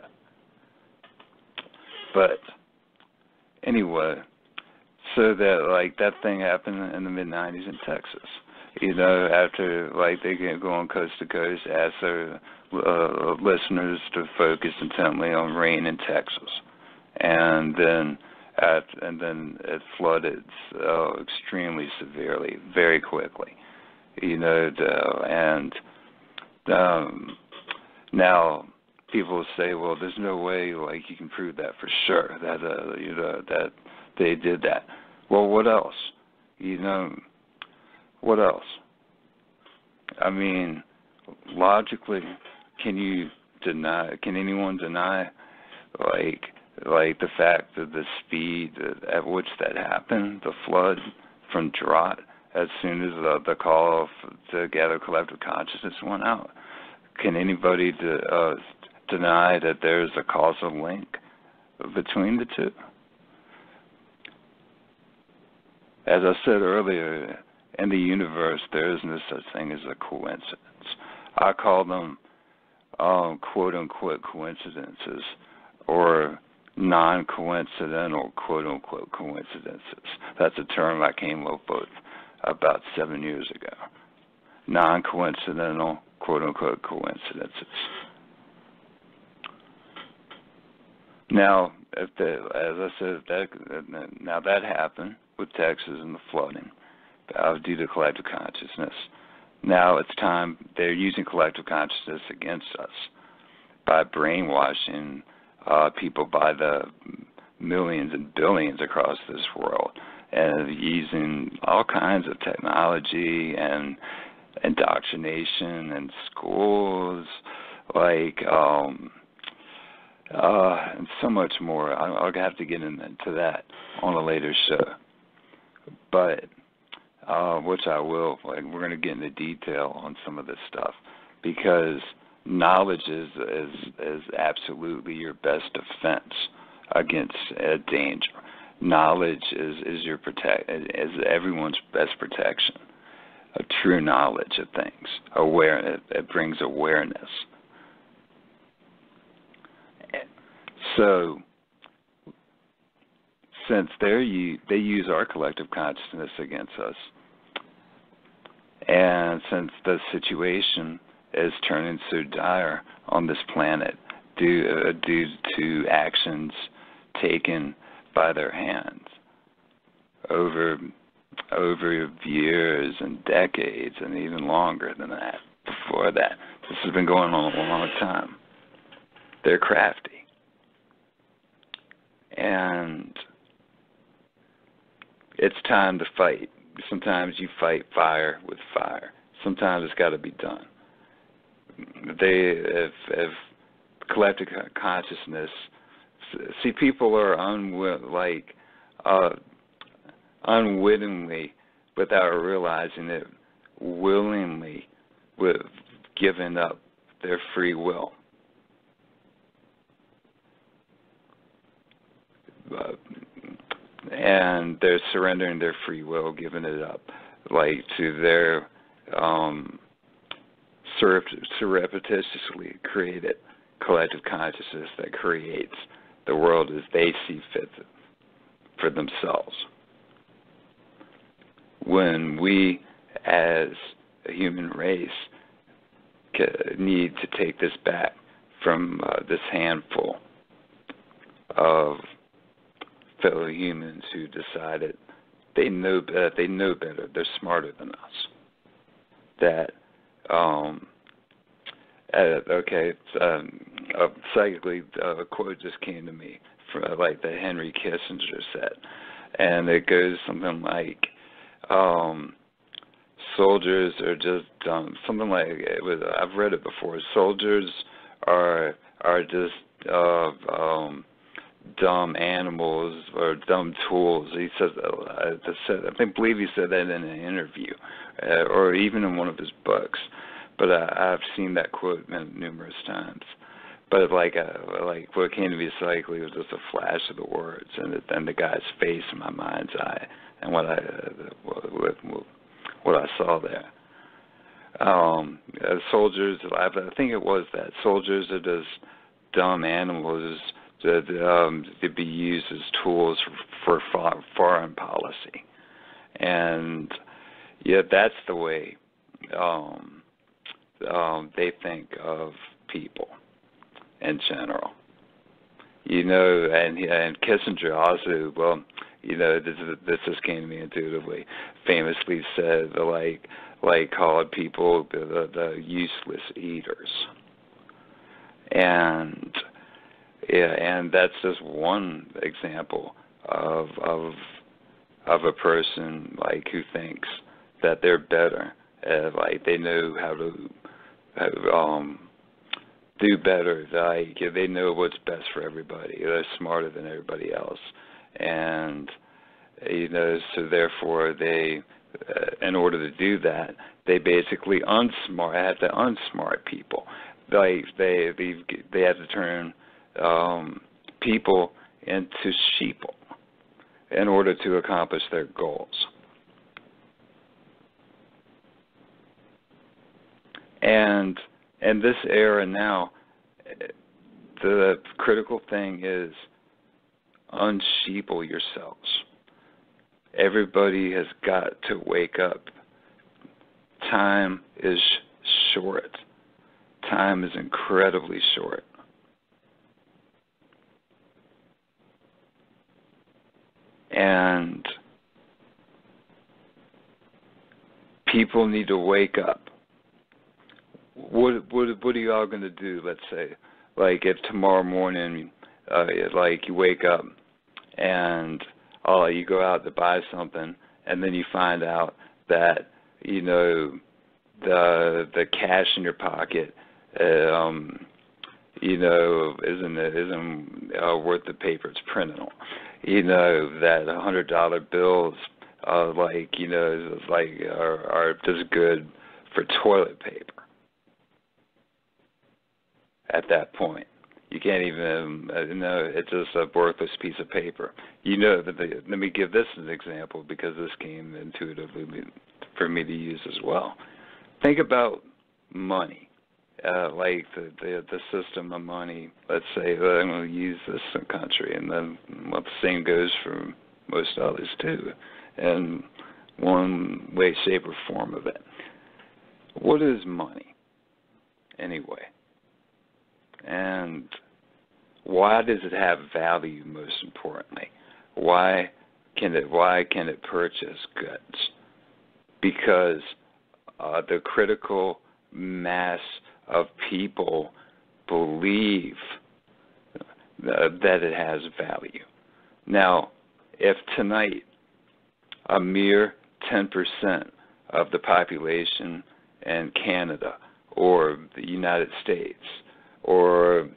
But anyway, so that, like, that thing happened in the mid-90s in Texas, you know, after, like, they can go on coast to coast, ask their listeners to focus intently on rain in Texas. And then it flooded extremely severely, very quickly, you know. Now people say, well, there's no way, like, you can prove that for sure that you know, that they did that. Well, what else? You know, what else? I mean, logically, can anyone deny, like the fact that the speed at which that happened, the flood from drought, as soon as the call to gather collective consciousness went out? Can anybody deny that there's a causal link between the two? As I said earlier, in the universe, there is no such thing as a coincidence. I call them quote-unquote coincidences, or non-coincidental quote-unquote coincidences. That's a term I came up with about 7 years ago. Non-coincidental quote-unquote coincidences. Now, as I said, that happened with Texas and the flooding due to collective consciousness. Now it's time, they're using collective consciousness against us by brainwashing people by the millions and billions across this world, and using all kinds of technology and indoctrination in schools, like and so much more. I'll have to get into that on a later show, but which I will. Like, we're going to get into detail on some of this stuff, because knowledge is absolutely your best defense against danger. Knowledge is everyone's best protection. A true knowledge of things, awareness. It brings awareness. So, since they use our collective consciousness against us, and since the situation is turning so dire on this planet due to actions taken by their hands over years and decades, and even longer than that, before that. This has been going on a long time. They're crafty. And it's time to fight. Sometimes you fight fire with fire. Sometimes it's got to be done. if collective consciousness, see, people are unwittingly, without realizing it, willingly with giving up their free will. And they're surrendering their free will, giving it up, like to their surreptitiously created collective consciousness that creates the world as they see fit for themselves. When we, as a human race, need to take this back from this handful of fellow humans who decided they know better, they're smarter than us. That psychically, a quote just came to me from like that Henry Kissinger said, and it goes something like, soldiers are just dumb. Something like it was. I've read it before. Soldiers are just dumb animals or dumb tools. He says, I believe he said that in an interview, or even in one of his books. But I've seen that quote numerous times. But like what came to me psychically was just a flash of the words, and then the guy's face in my mind's eye, and what I saw there. Soldiers, I think it was that soldiers are just dumb animals to be used as tools for foreign policy, and that's the way they think of people in general. And Kissinger also, this just came to me intuitively, famously said, called people the useless eaters. And that's just one example of a person who thinks that they're better, they know how to do better. They know what's best for everybody. They're smarter than everybody else, and so therefore they, in order to do that, they basically have to unsmart people. They have to turn people into sheeple in order to accomplish their goals. And in this era now, the critical thing is unsheeple yourselves. Everybody has got to wake up. Time is short. Time is incredibly short. And people need to wake up. What are you all going to do, let's say? If tomorrow morning, you wake up and you go out to buy something, and then you find out that, the cash in your pocket, isn't worth the paper it's printed on. That $100 bills, are just good for toilet paper. At that point, you can't even it's just a worthless piece of paper. Let me give this as an example, because this came intuitively for me to use as well. Think about money, the system of money. Let's say that I'm going to use this country, and then the same goes for most others too, in one way, shape, or form of it. What is money, anyway? And why does it have value, most importantly? Why can it purchase goods? Because the critical mass of people believe that it has value. Now, if tonight a mere 10% of the population in Canada or the United States or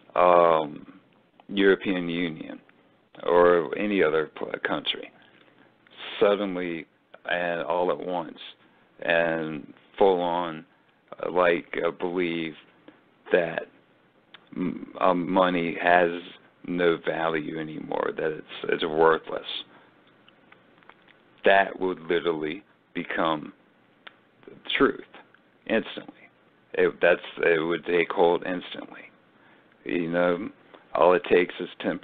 European Union or any other country, suddenly and all at once and full on believe that money has no value anymore, that it's worthless, that would literally become the truth instantly. It would take hold instantly. All it takes is 10%,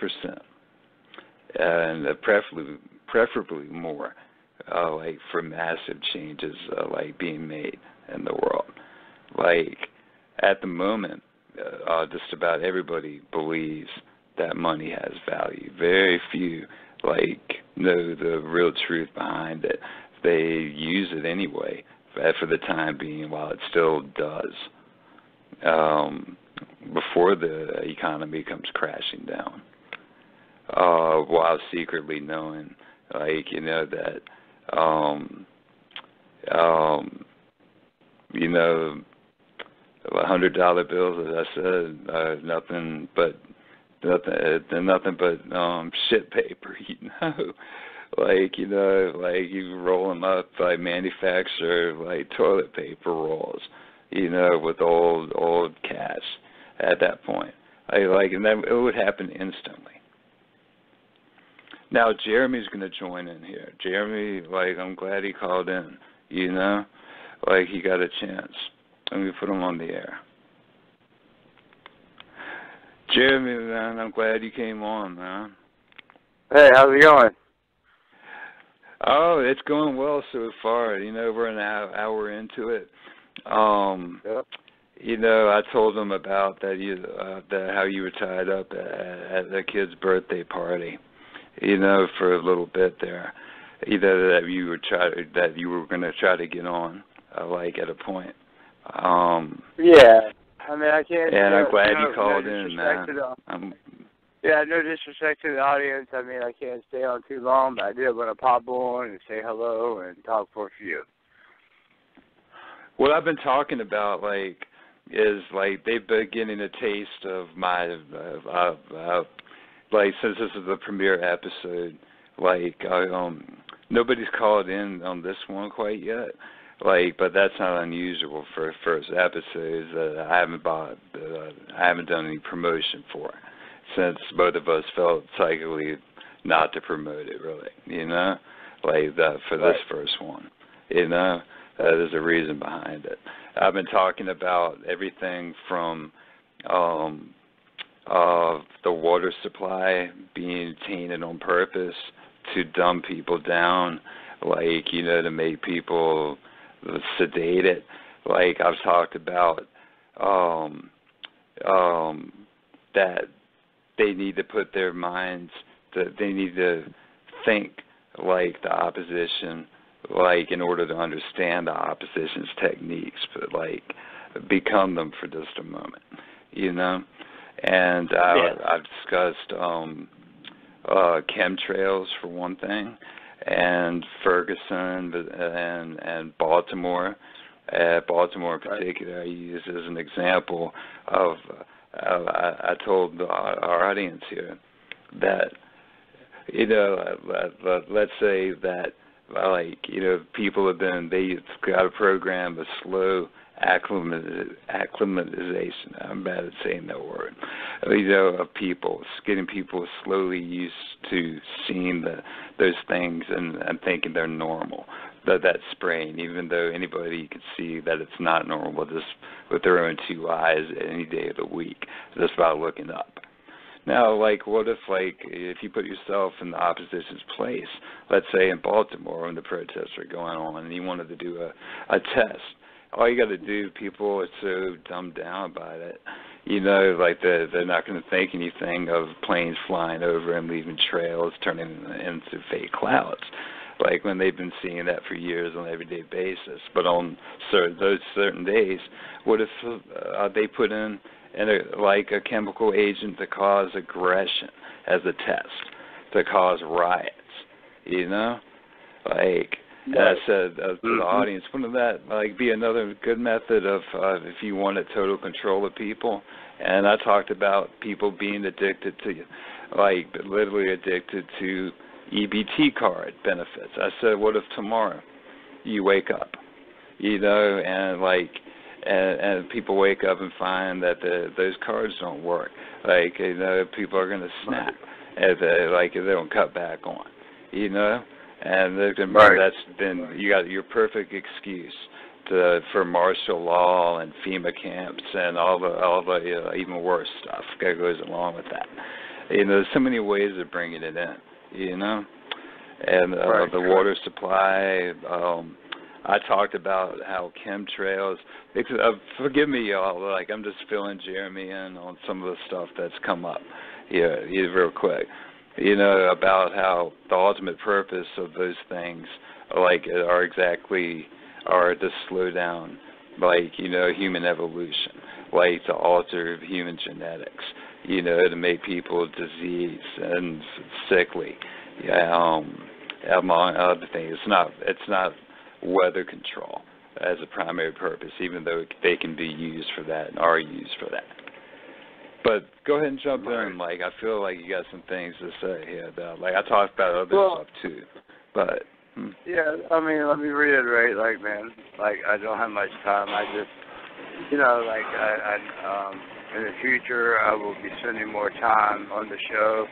and preferably more, for massive changes being made in the world. At the moment, just about everybody believes that money has value. Very few know the real truth behind it. They use it anyway for the time being, while it still does, before the economy comes crashing down, while secretly knowing that $100 bills, as I said, nothing but shit paper, you roll them up, manufacture toilet paper rolls, with old cash at that point. And that it would happen instantly. Now Jeremy's going to join in here. Jeremy, I'm glad he called in. He got a chance. Let me put him on the air. Jeremy, man, I'm glad you came on, man. Hey, how's it going? Oh, it's going well so far. We're an hour into it. Yep. I told him about that how you were tied up at the kid's birthday party, for a little bit there. That you were going to try to get on, at a point. Yeah. I can't. And I'm glad you called in, man. No disrespect to the audience. I can't stay on too long, but I did want to pop on and say hello and talk for a few. What I've been talking about, is they've been getting a taste of my, since this is the premiere episode, nobody's called in on this one quite yet. But that's not unusual for first episodes that I haven't done any promotion for, since both of us felt psychically not to promote it really, for this first one, there's a reason behind it. I've been talking about everything from the water supply being tainted on purpose to dumb people down, to make people sedated. I've talked about that they need to put their minds, that they need to think like the opposition, in order to understand the opposition's techniques, but become them for just a moment, And I've discussed chemtrails for one thing, and Ferguson and Baltimore. Baltimore in particular, I use as an example of, I told our audience here that, let's say that, people have they've got a program of slow acclimatization. I'm bad at saying that word. Of people, getting people slowly used to seeing those things and thinking they're normal. That spraying, even though anybody can see that it's not normal, just with their own two eyes any day of the week, just by looking up. Now, what if you put yourself in the opposition's place, let's say in Baltimore when the protests are going on and you wanted to do a test, all you got to do, people are so dumbed down by it, they're not going to think anything of planes flying over and leaving trails turning into fake clouds, when they've been seeing that for years on an everyday basis. But on those certain days, what if they put in a chemical agent to cause aggression as a test, to cause riots, And I said to the audience, wouldn't that be another good method of if you wanted total control of people? And I talked about people being addicted to, literally addicted to EBT card benefits. I said, what if tomorrow you wake up, and people wake up and find that those cards don't work. People are going to snap if they don't cut back on, And that's been, you got your perfect excuse for martial law and FEMA camps and all the even worse stuff that goes along with that. There's so many ways of bringing it in, And the water supply. I talked about how chemtrails. Forgive me, y'all. I'm just filling Jeremy in on some of the stuff that's come up. Real quick. About how the ultimate purpose of those things, are to slow down, human evolution, to alter human genetics, to make people diseased and sickly, among other things. It's not weather control as a primary purpose, even though they can be used for that and are used for that. But go ahead and jump in, Mike. I feel like you got some things to say here about, I talked about other stuff too, but. Yeah, let me reiterate, I don't have much time. I just, in the future, I will be spending more time on the show.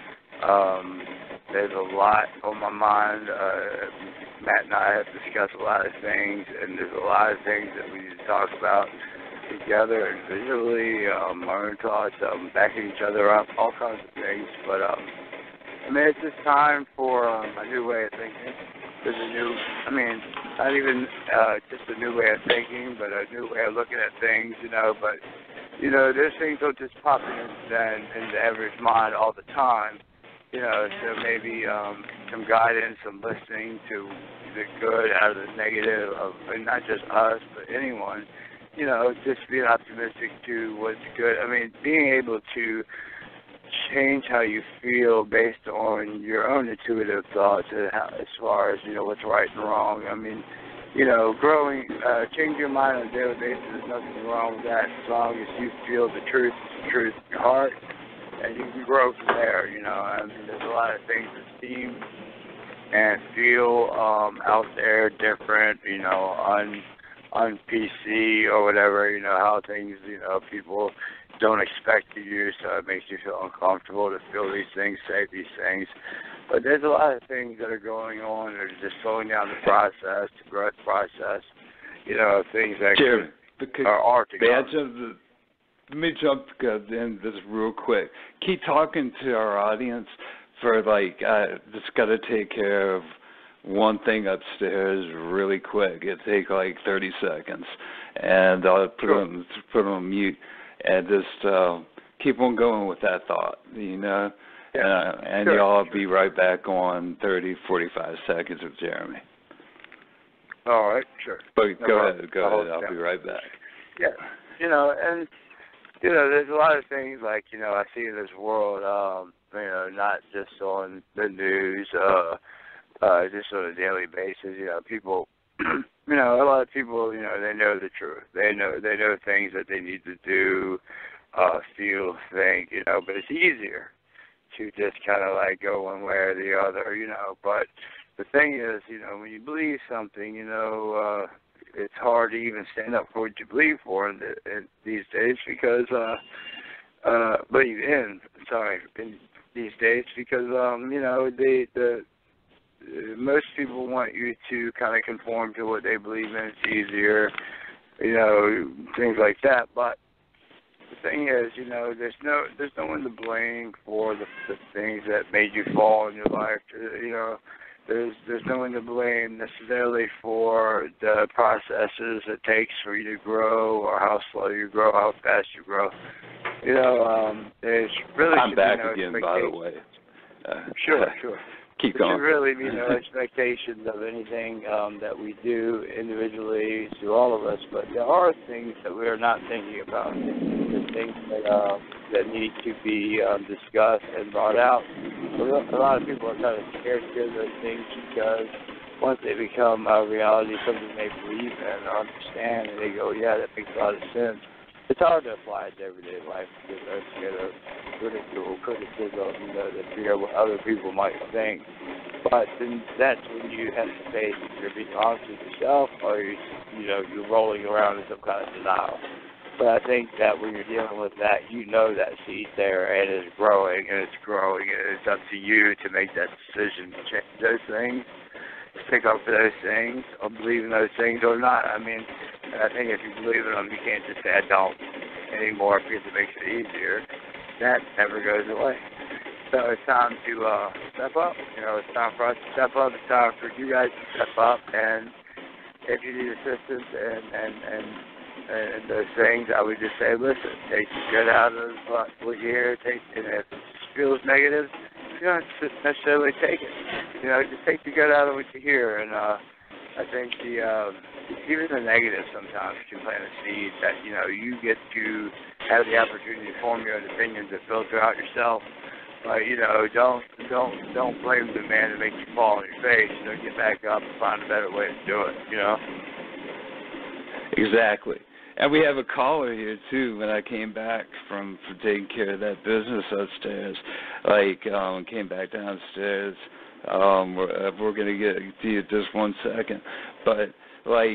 There's a lot on my mind. Matt and I have discussed a lot of things, and there's a lot of things that we need to talk about together individually, our own thoughts, backing each other up, all kinds of things. But, it's just time for a new way of thinking. There's not even just a new way of thinking, but a new way of looking at things, But, there's things that just pop in the average mind all the time. So maybe some guidance, some listening to the good out of the negative of, and not just us, but anyone. Just being optimistic to what's good. Being able to change how you feel based on your own intuitive thoughts as far as, what's right and wrong. Growing, change your mind on a daily basis, there's nothing wrong with that as long as you feel the truth in your heart, and you can grow from there, There's a lot of things to see and feel out there different, on PC or whatever, how things, people don't expect you, so it makes you feel uncomfortable to feel these things, say these things. But there's a lot of things that are going on that are just slowing down the process, the growth process, things that are to come. Let me jump in this real quick. Keep talking to our audience for just got to take care of one thing upstairs really quick. It'll take 30 seconds, and I'll put on mute and just keep on going with that thought, Yeah, and y'all be right back on 30, 45 seconds with Jeremy. All right, sure. But go ahead. I'll be right back. Yeah, and there's a lot of things I see in this world, not just on the news, just on a daily basis. People, a lot of people, they know the truth. They know things that they need to do, feel, think, but it's easier to just kind of go one way or the other, But the thing is, when you believe something, it's hard to even stand up for what you believe for in these days because, in these days because, most people want you to kind of conform to what they believe in. It's easier, things like that. But the thing is, there's no one to blame for the things that made you fall in your life. There's no one to blame necessarily for the processes it takes for you to grow or how slow you grow, how fast you grow. There's really I'm back again, by the way. Sure. Keep there going. should really be no expectations of anything that we do individually to all of us, but there are things that we are not thinking about. There's things that need to be discussed and brought out. A lot of people are kind of scared to do those things because once they become a reality, something they believe in or understand, and they go, yeah, that makes a lot of sense. It's hard to apply it to everyday life because they're scared of criticism, the fear of what other people might think. But then that's when you have to face either being honest with yourself or you're rolling around in some kind of denial. But I think that when you're dealing with that, you know that seed there and it's growing and it's growing, and it's up to you to make that decision to change those things, to pick up for those things, or believe in those things or not. I mean, I think if you believe in them, you can't just say I don't anymore because it makes it easier. That never goes away. So it's time to step up. It's time for us to step up. It's time for you guys to step up. And if you need assistance and those things, I would just say, listen, take the good out of what you hear. And if it feels negative, you don't necessarily take it. Just take the good out of what you hear. And I think even the negative sometimes can plant a seed that, you get to have the opportunity to form your own opinions and filter out yourself. But, don't blame the man to make you fall on your face. Get back up and find a better way to do it, Exactly. And we have a caller here, too, when I came back from taking care of that business upstairs. Came back downstairs. We're going to get to you just 1 second. But, I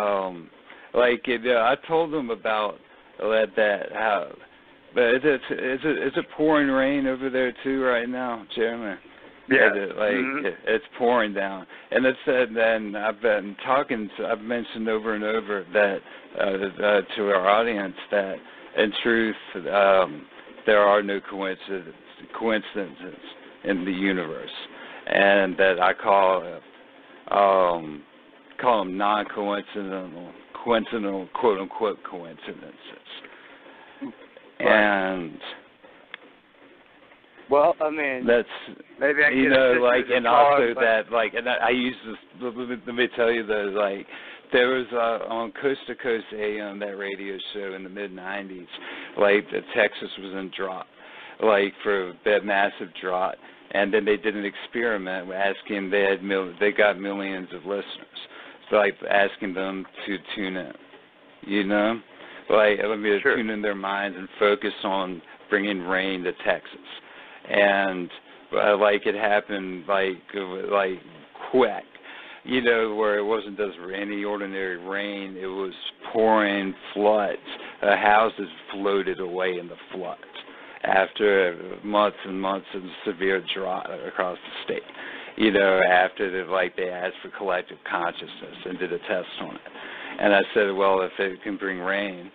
told them about how... But is it pouring rain over there too right now, Chairman? Yeah. It's pouring down, and then I've been talking. I've mentioned over and over that to our audience that in truth there are no coincidences in the universe, and that I call them non-coincidental, quote unquote coincidences. And well, I mean, that's maybe I and also that and I use this. Let me tell you that there was on Coast to Coast AM, that radio show in the mid-90s, that Texas was in drought, for that massive drought, and then they did an experiment asking they got millions of listeners, so asking them to tune in, Sure. tune in their minds and focus on bringing rain to Texas. And it happened quick, where it wasn't just any ordinary rain. It was pouring floods. Houses floated away in the floods after months and months of severe drought across the state. After they asked for collective consciousness and did a test on it. And I said, well, if it can bring rain,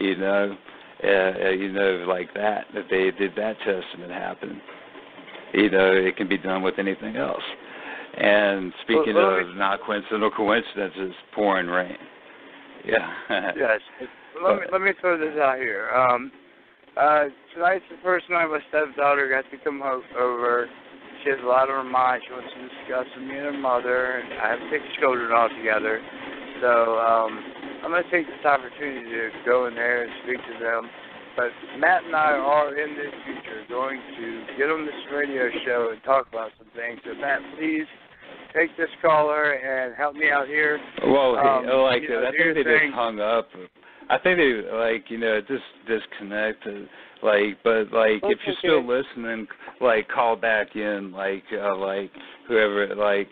like that, if they did that test and it happened, it can be done with anything else. And speaking of not coincidental coincidences, pouring rain. Yeah. Yes. Let me throw this out here. Tonight's the first night my stepdaughter got to come over. She has a lot on her mind. She wants to discuss with me and her mother, and I have 6 children all together. So I'm going to take this opportunity to go in there and speak to them. But Matt and I are in the future going to get on this radio show and talk about some things. So Matt, please take this caller and help me out here. Well, I think they just hung up. I think they just disconnected. If you're still listening, call back in. Whoever,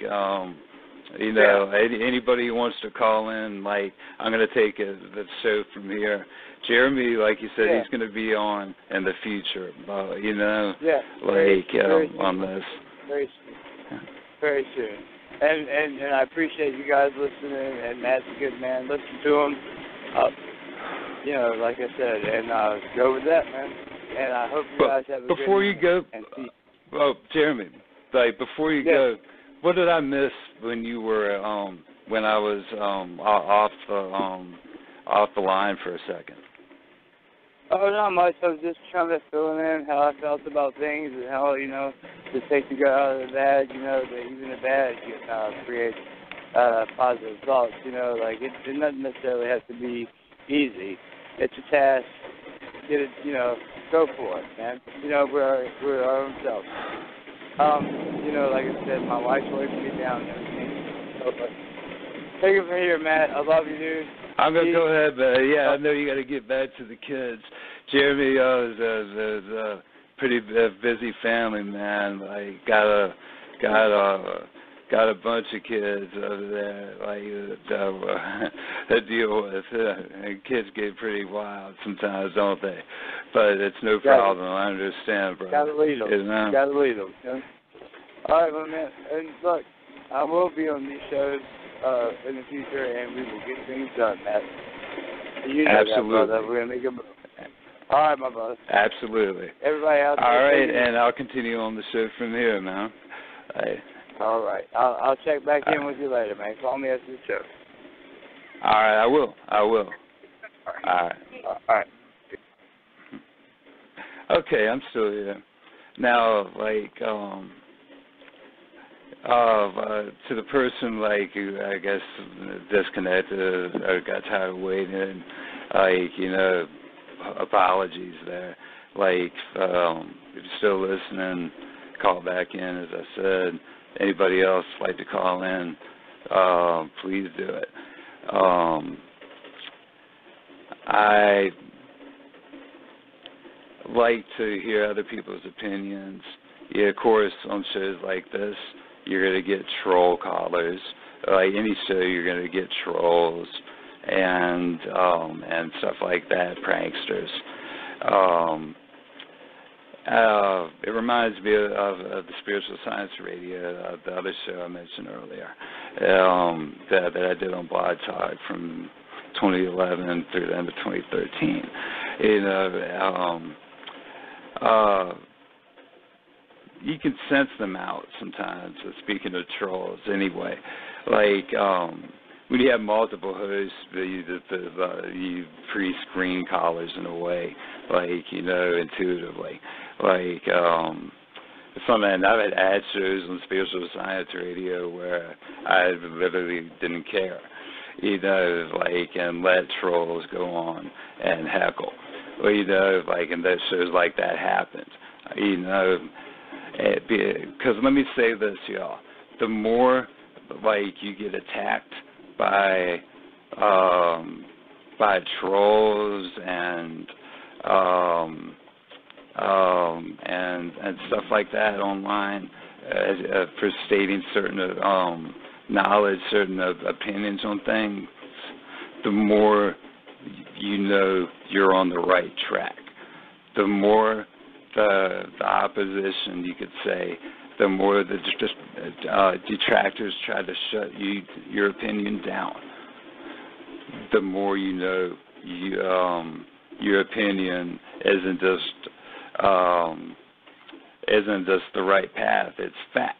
anybody who wants to call in, I'm going to take the show from here. Jeremy, like you said, he's going to be on in the future, on this. Very soon. Very soon. And I appreciate you guys listening, and Matt's a good man. Listen to him. Like I said, and go with that, man. And I hope you guys have a before good you go, Jeremy, before you go, what did I miss when you were when I was off the line for a second? Oh, not much. I was just trying to fill in how I felt about things and how, to take the good out of the bad, that even the bad creates positive thoughts, it doesn't necessarily have to be easy. It's a task. Get it, go for it, man. We're our own self. Like I said, my wife's away from me down and everything. Okay. Take it from here, Matt. I love you, dude. I'm going to go ahead, but yeah, I know you got to get back to the kids. Jeremy is a pretty busy family, man. Like, got a bunch of kids over there, like, to deal with. And kids get pretty wild sometimes, don't they? But it's no problem. I understand, bro. Gotta lead them. You know? Gotta lead them. You know? All right, my man. And look, I will be on these shows in the future, and we will get things done, Matt. You know Absolutely. that, brother. We're gonna make a move. All right, my brother. Absolutely. Everybody out there. All right, and I'll continue on the show from here, man. All right. I'll check back in with you later, man. Call me after the show. All right, I will. All right. All right. Okay, I'm still here. Now, like, to the person, like, who I guess disconnected or got tired of waiting, like, you know, apologies there. Like, if you're still listening, call back in, as I said. Anybody else like to call in, please do it. I like to hear other people's opinions. Yeah, of course, on shows like this, you're going to get troll callers. Like any show, you're going to get trolls and stuff like that, pranksters. It reminds me of the Spiritual Science Radio, the other show I mentioned earlier, that I did on Blog Talk from 2011 through the end of 2013. You know, you can sense them out sometimes, speaking of trolls anyway. Like, when you have multiple hosts, you pre-screen callers in a way, like, you know, intuitively. Like, something, I've had ad shows on Spiritual Science Radio where I literally didn't care, you know, like, and let trolls go on and heckle. Well, you know, like, and that shows like that happens, you know, because let me say this, y'all, the more, like, you get attacked by trolls and stuff like that online for stating certain knowledge, certain opinions on things, the more you know you're on the right track. The more the opposition, you could say, the more the detractors try to shut your opinion down, the more you know your opinion isn't just the right path, it's fact.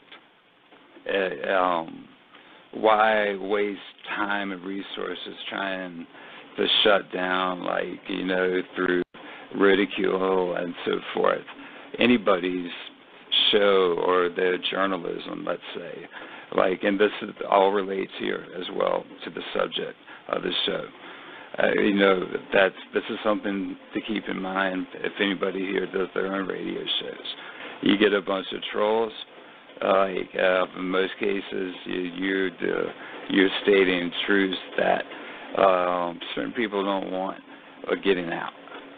Why waste time and resources trying to shut down, like, you know, through ridicule and so forth, anybody's show or their journalism, let's say, like, and this all relates here as well to the subject of the show. You know, this is something to keep in mind if anybody here does their own radio shows. You get a bunch of trolls, like, in most cases, you're stating truths that certain people don't want or getting out.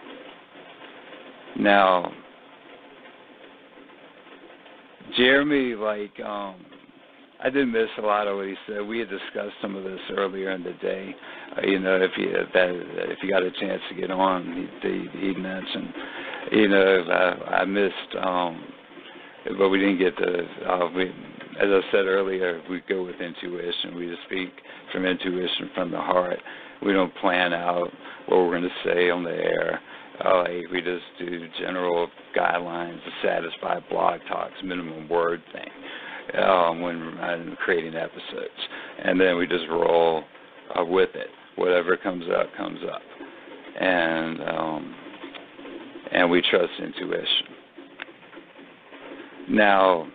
Now, Jeremy, like, I did miss a lot of what he said. We had discussed some of this earlier in the day. You know, if you got a chance to get on, he mentioned, you know, I missed, but we didn't get to. As I said earlier, we go with intuition. We just speak from intuition, from the heart. We don't plan out what we're going to say on the air. Like, we just do general guidelines to satisfy Blog Talk's minimum word thing when creating episodes, and then we just roll with it. Whatever comes up, comes up, and we trust intuition. Now,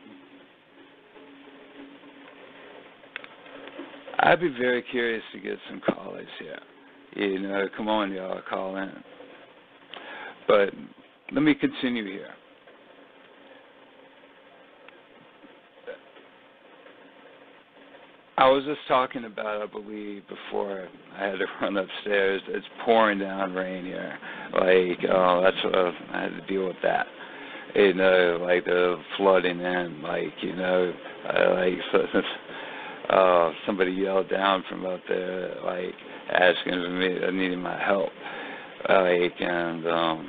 I'd be very curious to get some callers here. You know, come on, y'all, call in. But let me continue here. I was just talking about, I believe, before I had to run upstairs. It's pouring down rain here. Like, that's what I had to deal with that. You know, like the flooding in, like, you know, somebody yelled down from up there, like, asking for me, needing my help. Like, and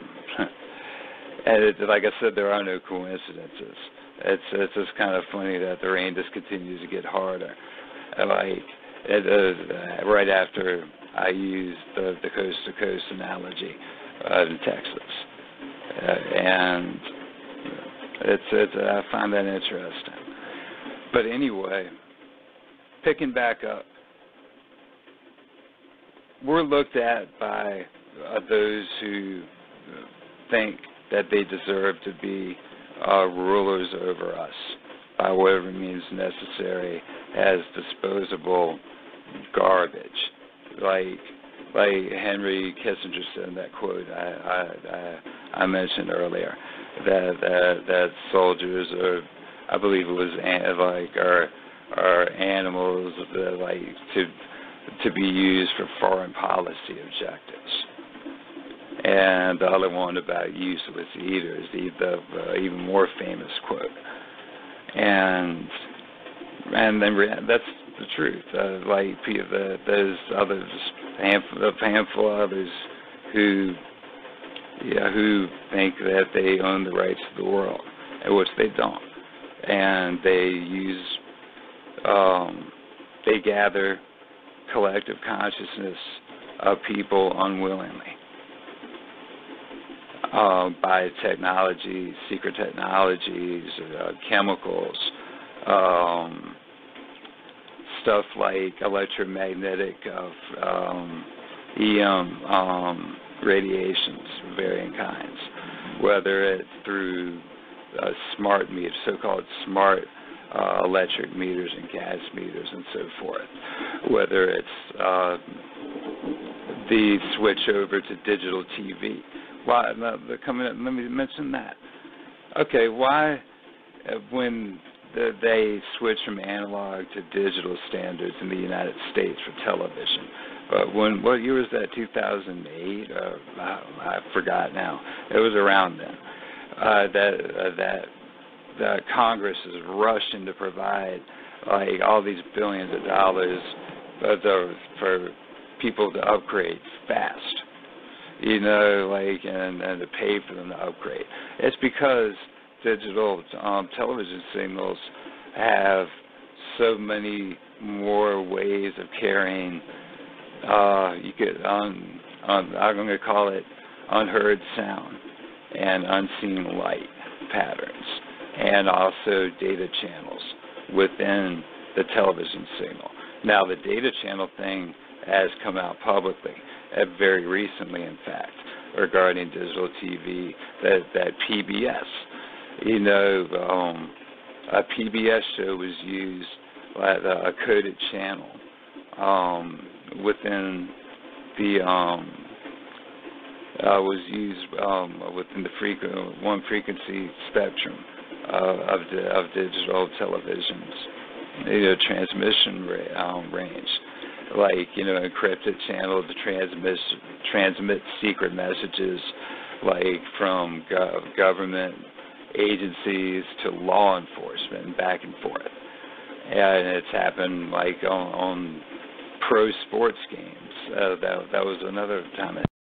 like I said, there are no coincidences. It's just kind of funny that the rain just continues to get harder. Like, right after I used the coast-to-coast analogy in Texas, and I find that interesting. But anyway, picking back up, we're looked at by those who think that they deserve to be rulers over us by whatever means necessary as disposable garbage. Like Henry Kissinger said in that quote I mentioned earlier, that soldiers are, I believe it was are animals that to be used for foreign policy objectives. And the other one about useless eaters, the even more famous quote. And then that's the truth. There's others, a handful of others who think that they own the rights to the world, which they don't. And they gather collective consciousness of people unwillingly by technology, secret technologies, chemicals, stuff like electromagnetic EM radiations of varying kinds, whether it's through smart meters, so-called smart electric meters and gas meters and so forth, whether it's the switch over to digital TV. Why? Let me mention that. Okay, why, when they switch from analog to digital standards in the United States for television, what year was that? 2008? I forgot now. It was around then. That Congress is rushing to provide all these billions of dollars for people to upgrade fast. And to pay for them to upgrade. It's because digital television signals have so many more ways of carrying. I'm going to call it unheard sound and unseen light patterns, and also data channels within the television signal. Now, the data channel thing has come out publicly, very recently, in fact, regarding digital TV, that PBS. A PBS show was used, a coded channel within the was used within the one frequency spectrum of digital television's transmission range. Encrypted channel to transmit secret messages, from government agencies to law enforcement and back and forth. And it's happened on pro sports games. That was another time.